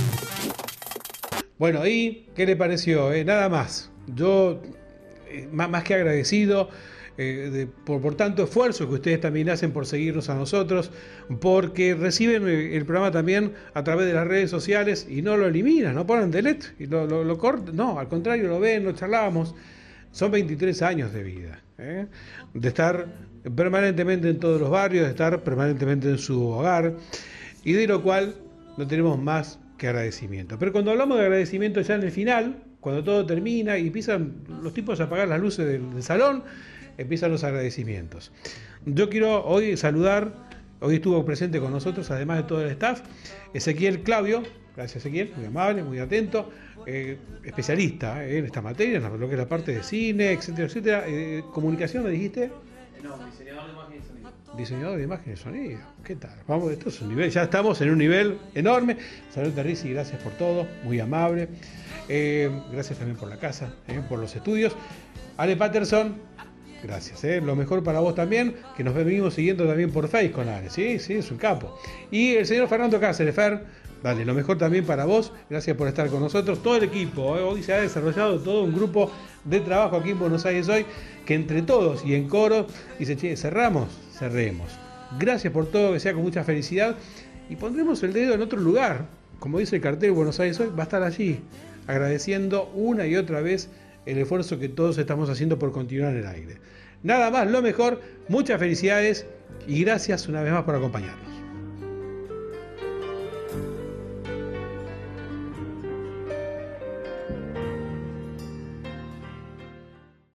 Bueno, ¿y qué le pareció? Eh, nada más. Yo, eh, más, más que agradecido. Eh, de, por, por tanto esfuerzo que ustedes también hacen por seguirnos a nosotros, porque reciben el programa también a través de las redes sociales y no lo eliminan, no ponen delete y lo, lo, lo cortan, no, al contrario, lo ven, lo charlamos. Son veintitrés años de vida, ¿eh? de estar permanentemente en todos los barrios, de estar permanentemente en su hogar, y de lo cual no tenemos más que agradecimiento. Pero cuando hablamos de agradecimiento ya en el final, cuando todo termina y empiezan los tipos a apagar las luces del, del salón, empiezan los agradecimientos. Yo quiero hoy saludar, hoy estuvo presente con nosotros, además de todo el staff, Ezequiel Claudio, gracias Ezequiel, muy amable, muy atento, eh, especialista eh, en esta materia, en lo que es la parte de cine, etcétera, etcétera. Eh, ¿Comunicación me dijiste? No, diseñador de imagen y sonido. Diseñador de imagen y sonido, ¿qué tal? Vamos, esto es un nivel, ya estamos en un nivel enorme. Salud Terrizzi, gracias por todo, muy amable. Eh, gracias también por la casa, eh, por los estudios. Ale Patterson, gracias, ¿eh? Lo mejor para vos también, que nos venimos siguiendo también por Face con Ale, sí, sí, es un capo. Y el señor Fernando Cáceres, Fer, dale, lo mejor también para vos, gracias por estar con nosotros, todo el equipo, ¿eh? Hoy se ha desarrollado todo un grupo de trabajo aquí en Buenos Aires hoy, que entre todos y en coro, dice, che, cerramos, cerremos. Gracias por todo, que sea con mucha felicidad, y pondremos el dedo en otro lugar, como dice el cartel Buenos Aires hoy, va a estar allí, agradeciendo una y otra vez el esfuerzo que todos estamos haciendo por continuar en el aire. Nada más, lo mejor, muchas felicidades y gracias una vez más por acompañarnos.